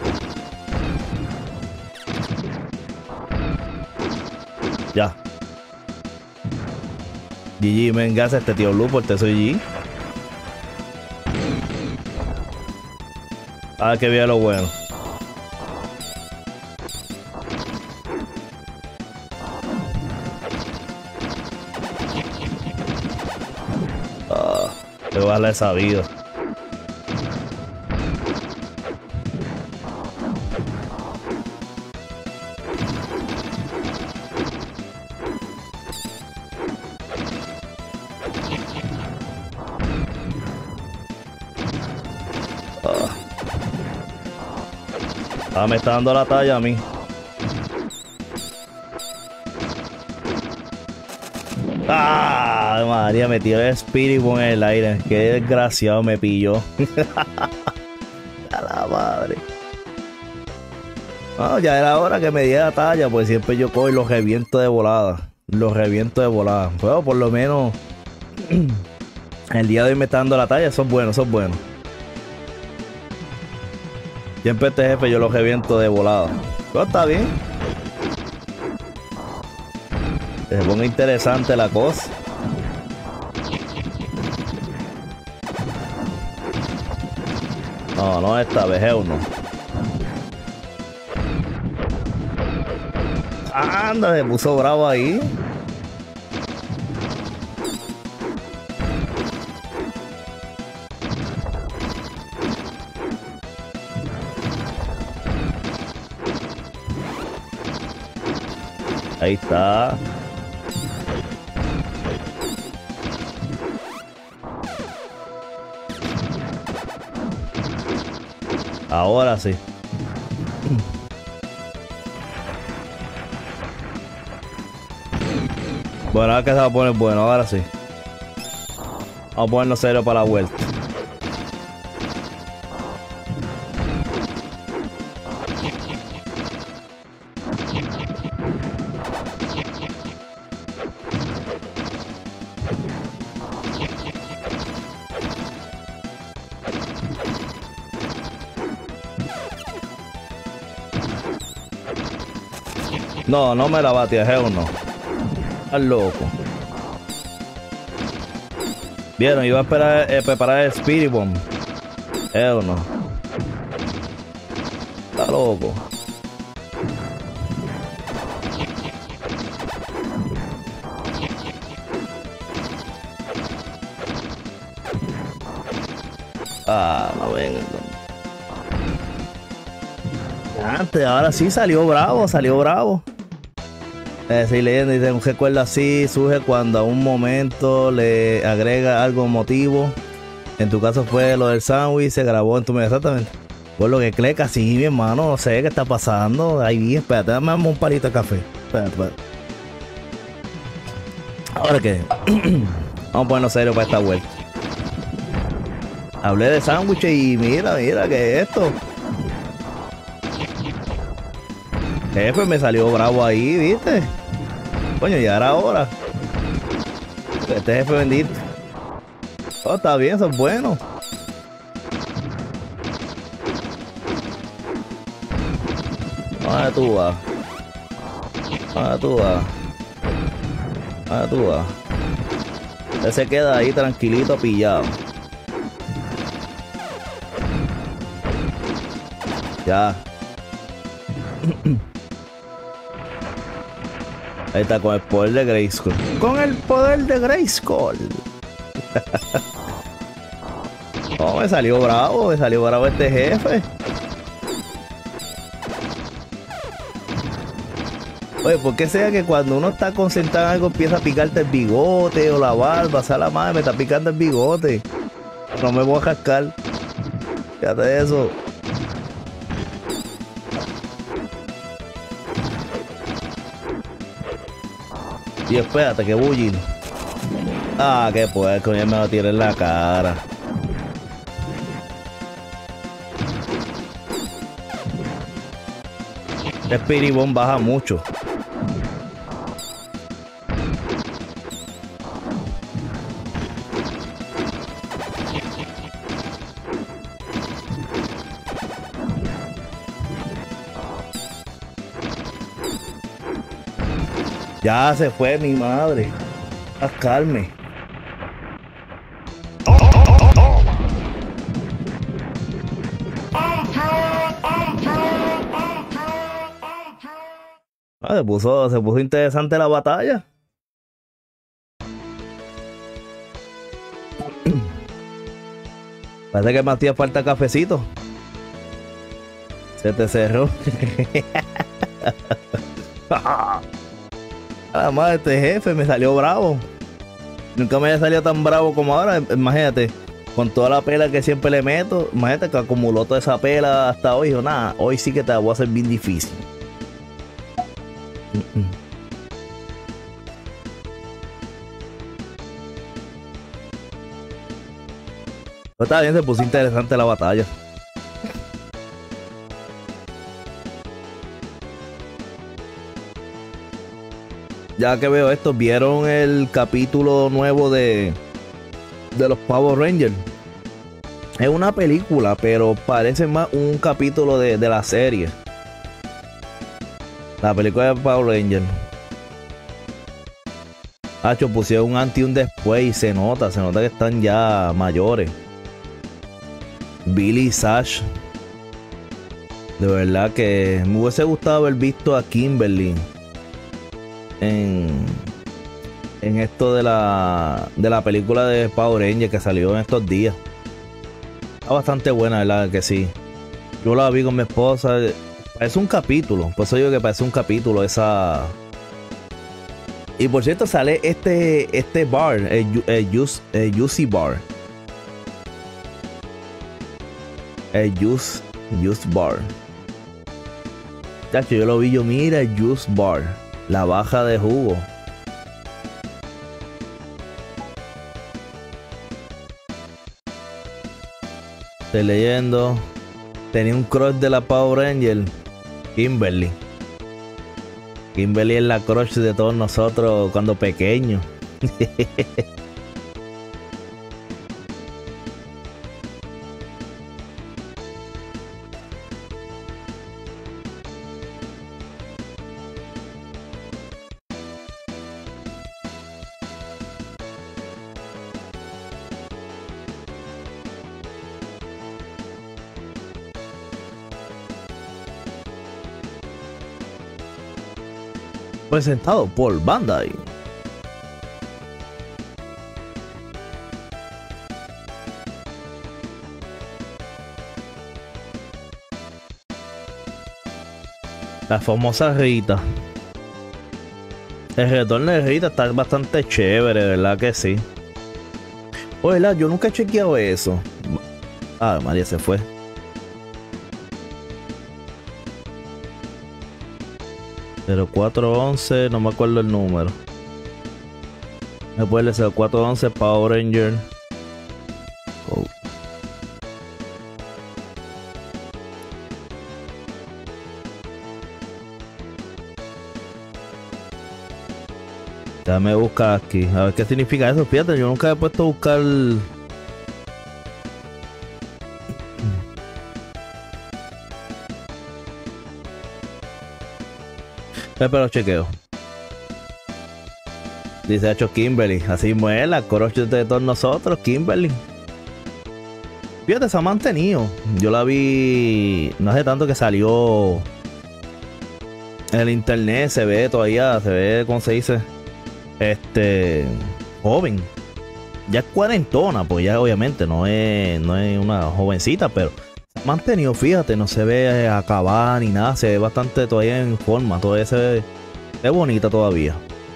Ya. G G, me engasa este tío Blue, porque soy G. Ah, que viene lo bueno. Ojalá he sabido. Ah. Ah, me está dando la talla a mí. ¡Ah! María, me tiró el Spirit Bomb en el aire. Qué desgraciado me pilló. A la madre. No, ya era hora que me diera talla, pues siempre yo cojo y los reviento de volada. Los reviento de volada. Pero por lo menos el día de hoy me está dando la talla. Eso es bueno, eso es bueno. Siempre este jefe yo los reviento de volada. Pero está bien. Se pone interesante la cosa. No, no esta vez, es uno. Anda, se puso bravo ahí. Ahí está. Ahora sí. Bueno, ahora que se va a poner bueno, ahora sí. Vamos a ponernos serio para la vuelta. No, no me la batías, es no. Estás loco. Vieron, iba a esperar, eh, preparar el Spirit Bomb. Es o no. Está loco. Ah, no venga. Antes, ahora sí salió bravo, salió bravo. Eh, sí, leyendo, dice, un recuerdo así surge cuando a un momento le agrega algo emotivo. En tu caso fue lo del sándwich, se grabó en tu medio, exactamente. Por lo que cleca, sí, mi hermano, no sé qué está pasando. Ahí, espérate, dame un palito de café. Espérate, espérate. Ahora qué, vamos a ponernos serio para esta vuelta. Hablé de sándwiches y mira, mira, ¿qué es esto? Jefe, me salió bravo ahí, ¿viste? Coño, ya era hora. Este jefe bendito. Oh, está bien, eso es bueno. ¿Dónde tú vas? ¿Dónde tú vas? ¿Dónde tú vas? Usted se queda ahí tranquilito, pillado. Ya. Ahí está, con el poder de Grayskull. Con el poder de Grayskull. Oh, me salió bravo, me salió bravo este jefe. Oye, ¿por qué sea que cuando uno está concentrado en algo empieza a picarte el bigote o la barba? O sea, la madre me está picando el bigote. No me voy a cascar. Fíjate eso. Y espérate, que bullying. Ah, que puerco, ya me lo tiré en la cara. El Spirit Bomb baja mucho. Ya se fue mi madre. A calme. Ah, se puso, se puso interesante la batalla. Parece que me hacía falta cafecito. Se te cerró. Además, este jefe me salió bravo. Nunca me había salido tan bravo como ahora. Imagínate, con toda la pela que siempre le meto. Imagínate que acumuló toda esa pela hasta hoy. O nada, hoy sí que te la voy a hacer bien difícil. Pero está bien, se puso interesante la batalla. Ya que veo esto, ¿vieron el capítulo nuevo de, de los Power Rangers? Es una película, pero parece más un capítulo de, de la serie. La película de Power Rangers. Hacho, pusieron un antes y un después y se nota, se nota que están ya mayores. Billy y Sash. De verdad que me hubiese gustado haber visto a Kimberly en, en esto de la de la película de Power Rangers que salió en estos días. Está bastante buena, ¿verdad? Que sí. Yo la vi con mi esposa. Parece un capítulo. Por eso digo que parece un capítulo esa, Y por cierto, sale este, este bar, el, el, Juice, el Juicy Bar. El Juice, Juice Bar. Chacho, yo lo vi, yo mira el Juice Bar. La baja de jugo. Estoy leyendo. Tenía un crush de la Power Ranger. Kimberly. Kimberly es la crush de todos nosotros cuando pequeños. Presentado por Bandai. La famosa Rita. El retorno de Rita está bastante chévere, ¿verdad que sí? Oye, yo nunca he chequeado eso. Ah, María se fue. cero cuatro once, no me acuerdo el número. Me puede cero cuatro once Power Ranger. Oh. Déjame buscar aquí, a ver qué significa eso. Fíjate, yo nunca he puesto a buscar. Pero chequeo. Dice hecho Kimberly. Así es la crush de todos nosotros, Kimberly. Fíjate, se ha mantenido. Yo la vi no hace tanto que salió en el internet. Se ve todavía, se ve, ¿cómo se dice? Este, joven. Ya es cuarentona, pues ya obviamente no es, no es una jovencita, pero mantenido, fíjate, no se ve acabada ni nada, se ve bastante todavía en forma, todavía se ve, se ve bonita todavía.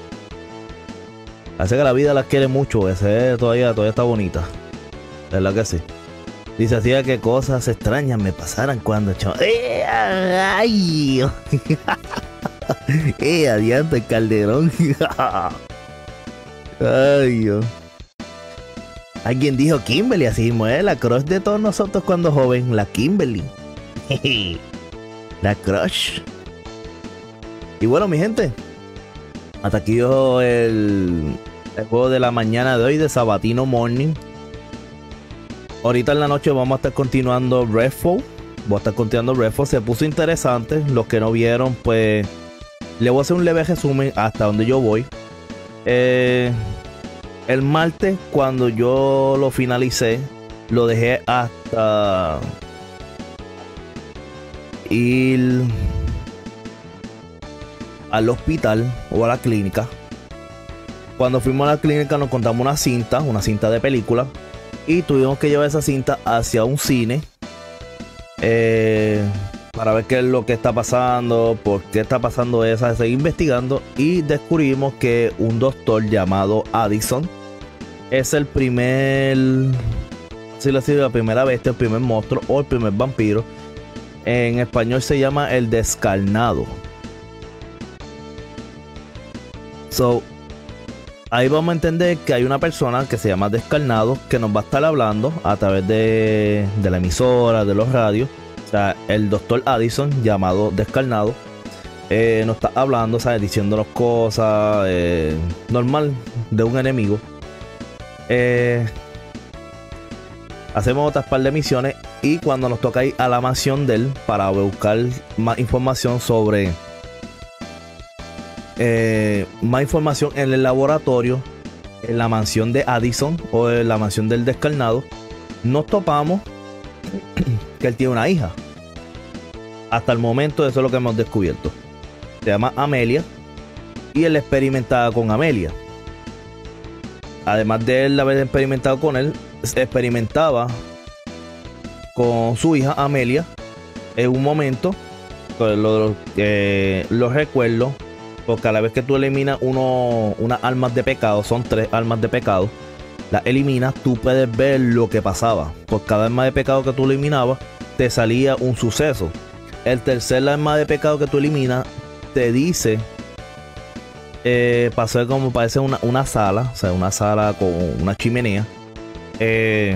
Hace que la vida la quiere mucho, ese todavía, todavía está bonita, ¿verdad que sí? Dice así que cosas extrañas me pasaran cuando chavo. ¡Eh! ¡Ay! ¡Eh! Adiante el Calderón. ¡Ay, Dios! Alguien dijo Kimberly, así mismo es la crush de todos nosotros cuando joven, la Kimberly. La crush. Y bueno, mi gente, hasta aquí yo el, el juego de la mañana de hoy de Sabatino Morning. Ahorita en la noche vamos a estar continuando Redfall. Voy a estar continuando Redfall. Se puso interesante. Los que no vieron, pues le voy a hacer un leve resumen hasta donde yo voy. Eh... El martes, cuando yo lo finalicé, lo dejé hasta ir al hospital o a la clínica. Cuando fuimos a la clínica nos contamos una cinta, una cinta de película, y tuvimos que llevar esa cinta hacia un cine eh, para ver qué es lo que está pasando, por qué está pasando eso, seguir investigando, y descubrimos que un doctor llamado Addison es el primer, si lo digo, la primera bestia, el primer monstruo o el primer vampiro. En español se llama el Descarnado. So, ahí vamos a entender que hay una persona que se llama Descarnado que nos va a estar hablando a través de, de la emisora, de los radios. O sea, el doctor Addison, llamado Descarnado, eh, nos está hablando, ¿sabes? Diciéndonos cosas eh, normal de un enemigo. Eh, hacemos otras par de misiones y cuando nos toca ir a la mansión de él para buscar más información sobre eh, más información en el laboratorio, en la mansión de Addison o en la mansión del Descarnado, nos topamos que él tiene una hija. Hasta el momento eso es lo que hemos descubierto. Se llama Amelia y él experimentaba con Amelia. Además de él haber experimentado con él, experimentaba con su hija Amelia en un momento. Pues lo, eh, lo recuerdo Porque a la vez que tú eliminas uno, unas almas de pecado, son tres almas de pecado, las eliminas, tú puedes ver lo que pasaba. Por cada alma de pecado que tú eliminabas, te salía un suceso. El tercer alma de pecado que tú eliminas, te dice, eh, pasó como parece una, una sala, o sea, una sala con una chimenea. Eh,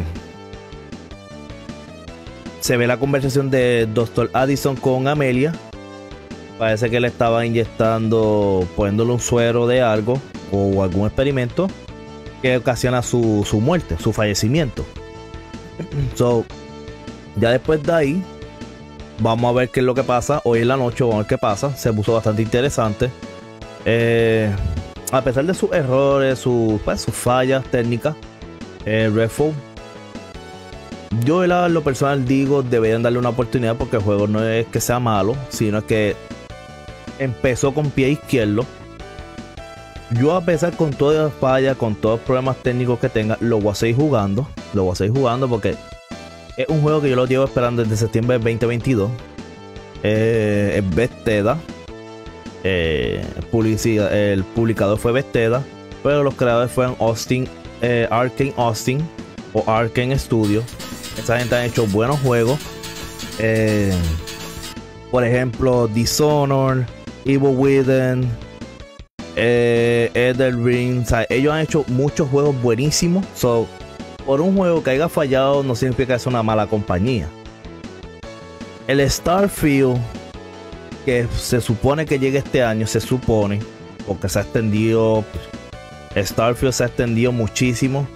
se ve la conversación de doctor Addison con Amelia. Parece que le estaba inyectando, poniéndole un suero de algo o algún experimento que ocasiona su, su muerte, su fallecimiento. So, ya después de ahí, vamos a ver qué es lo que pasa. Hoy en la noche vamos a ver qué pasa. Se puso bastante interesante. Eh, a pesar de sus errores, sus, pues, sus fallas técnicas, eh, Redfall, yo en lo personal digo, deberían darle una oportunidad porque el juego no es que sea malo, sino que empezó con pie izquierdo. Yo, a pesar con todas las fallas, con todos los problemas técnicos que tenga, lo voy a seguir jugando. Lo voy a seguir jugando porque es un juego que yo lo llevo esperando desde septiembre del veinte veintidós. Eh, es Bethesda. Eh, publicidad, el publicador fue Bethesda, pero los creadores fueron Austin, eh, Arkane Austin o Arkane Studio. Esa gente ha hecho buenos juegos. Eh, por ejemplo, Dishonored, Evil Within, eh, Elden Ring. O sea, ellos han hecho muchos juegos buenísimos. So, por un juego que haya fallado no significa que es una mala compañía. El Starfield, que se supone que llegue este año, se supone, porque se ha extendido, Starfield se ha extendido muchísimo.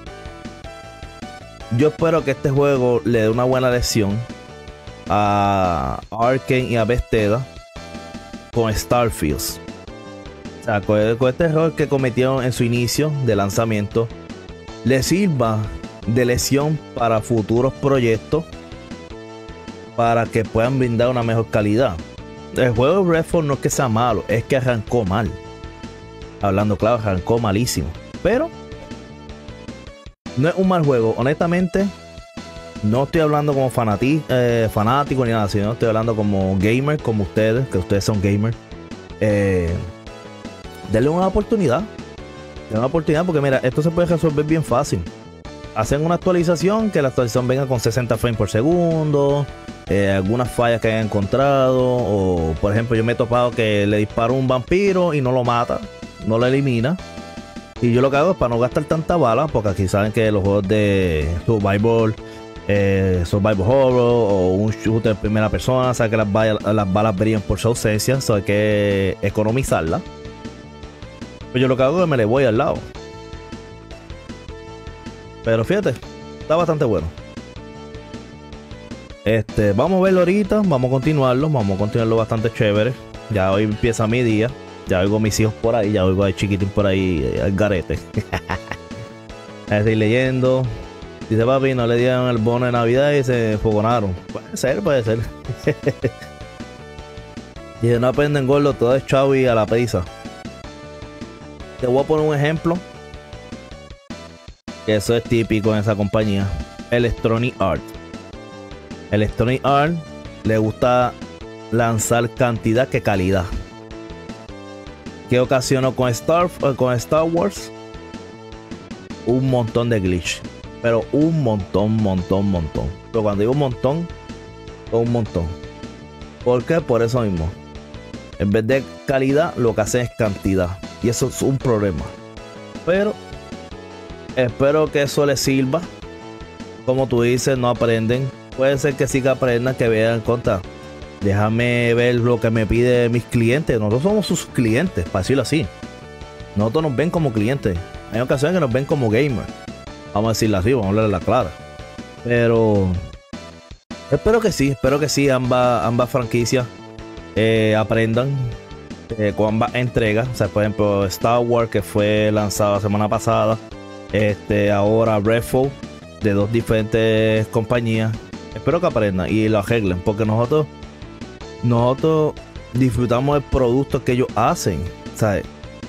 Yo espero que este juego le dé una buena lección a Arkane y a Bethesda con Starfield. O sea, con, con este error que cometieron en su inicio de lanzamiento, le sirva de lección para futuros proyectos, para que puedan brindar una mejor calidad. El juego de Redfall no es que sea malo, es que arrancó mal. Hablando claro, arrancó malísimo. Pero no es un mal juego, honestamente. No estoy hablando como fanati eh, fanático ni nada, sino estoy hablando como gamer, como ustedes, que ustedes son gamers. Eh, denle una oportunidad. Denle una oportunidad porque mira, esto se puede resolver bien fácil. Hacen una actualización, que la actualización venga con sesenta frames por segundo. Eh, algunas fallas que hayan encontrado, o por ejemplo yo me he topado que le disparo a un vampiro y no lo mata, no lo elimina, y yo lo que hago es, para no gastar tanta bala, porque aquí saben que los juegos de survival, eh, survival horror o un shooter de primera persona, saben que las balas, las balas brillan por su ausencia, eso hay que economizarla. Pues yo lo que hago es me le voy al lado. Pero fíjate, está bastante bueno. Este, vamos a verlo ahorita, vamos a continuarlo, vamos a continuarlo bastante chévere. Ya hoy empieza mi día, ya oigo a mis hijos por ahí, ya oigo al chiquitín por ahí, al garete. Estoy leyendo. Dice papi, no le dieron el bono de Navidad y se fogonaron. Puede ser, puede ser. Dice, no aprenden gordo, todo es chavo y a la pizza. Te voy a poner un ejemplo, que eso es típico en esa compañía. Electronic Arts. Electronic Arts le gusta lanzar cantidad que calidad. ¿Qué ocasionó con Star, con Star Wars? Un montón de glitch. Pero un montón, montón, montón. Pero cuando digo un montón, un montón. ¿Por qué? Por eso mismo. En vez de calidad, lo que hacen es cantidad. Y eso es un problema. Pero espero que eso les sirva. Como tú dices, no aprenden. Puede ser que sí que aprendan, que vean contra. Déjame ver lo que me piden mis clientes. Nosotros somos sus clientes, para decirlo así. Nosotros nos ven como clientes. Hay ocasiones que nos ven como gamers. Vamos a decirlo así, vamos a hablarle la clara. Pero espero que sí, espero que sí, ambas, ambas franquicias eh, aprendan eh, con ambas entregas. O sea, por ejemplo, Star Wars, que fue lanzado la semana pasada. Este, ahora Redfall, de dos diferentes compañías. Espero que aprendan y lo arreglen, porque nosotros nosotros disfrutamos del producto que ellos hacen, ¿sabes?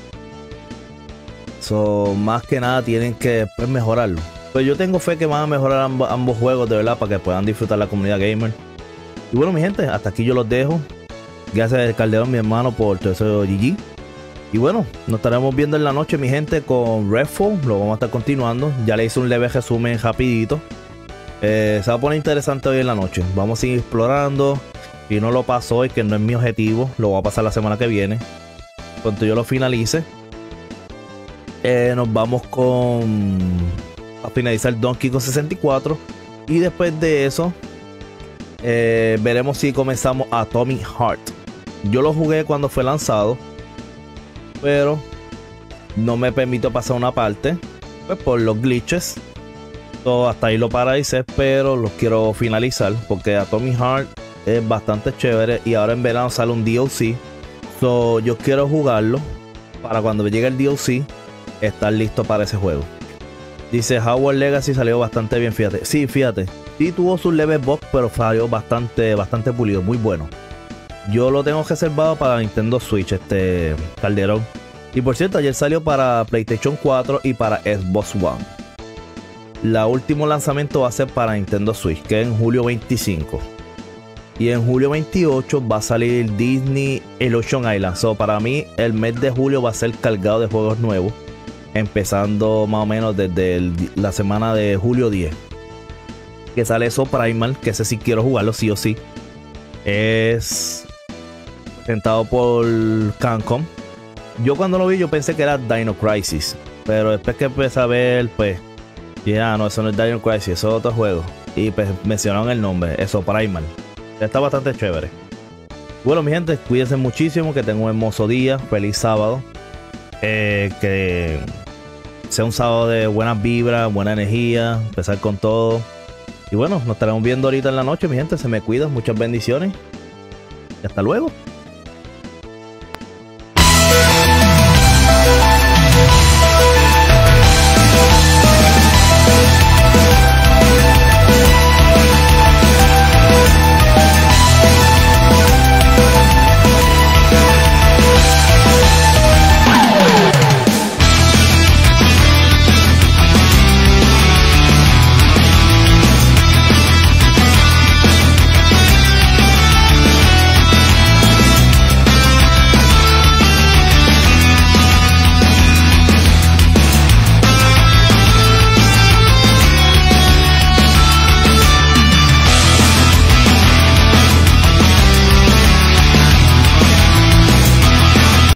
So, más que nada tienen que pues, mejorarlo. Pero yo tengo fe que van a mejorar ambos, ambos juegos de verdad, para que puedan disfrutar la comunidad gamer. Y bueno, mi gente, hasta aquí yo los dejo. Gracias al Calderón, mi hermano, por todo eso. G G. Y bueno, nos estaremos viendo en la noche, mi gente, con Redfall. Lo vamos a estar continuando. Ya le hice un leve resumen rapidito. Eh, se va a poner interesante hoy en la noche. Vamos a seguir explorando. Si no lo paso hoy, que no es mi objetivo, lo voy a pasar la semana que viene. Cuando yo lo finalice, eh, nos vamos con a finalizar Donkey Kong sesenta y cuatro. Y después de eso, eh, veremos si comenzamos Atomic Heart. Yo lo jugué cuando fue lanzado, pero no me permito pasar una parte, pues por los glitches. Todo hasta ahí lo paralicé, pero los quiero finalizar porque Atomic Heart es bastante chévere y ahora en verano sale un D L C. So, yo quiero jugarlo para cuando llegue el D L C estar listo para ese juego. Dice Howard Legacy salió bastante bien, fíjate. Sí, fíjate. Sí tuvo sus level bugs, pero salió bastante, bastante pulido, muy bueno. Yo lo tengo reservado para Nintendo Switch, este Calderón. Y por cierto, ayer salió para PlayStation cuatro y para Xbox One. La último lanzamiento va a ser para Nintendo Switch, que es en julio veinticinco. Y en julio veintiocho va a salir Disney Illusion Island. So, para mí, el mes de julio va a ser cargado de juegos nuevos. Empezando más o menos desde el, la semana de julio diez. Que sale eso Primal, que ese sí quiero jugarlo sí o sí. Es presentado por Capcom. Yo cuando lo vi yo pensé que era Dino Crisis, pero después que empecé a ver, pues ya no, eso no es Dino Crisis, eso es otro juego. Y pues mencionaron el nombre, eso Primal. Está bastante chévere. Bueno, mi gente, cuídense muchísimo, que tengan un hermoso día, feliz sábado. Eh, que sea un sábado de buenas vibras, buena energía, empezar con todo. Y bueno, nos estaremos viendo ahorita en la noche, mi gente. Se me cuidan, muchas bendiciones y hasta luego.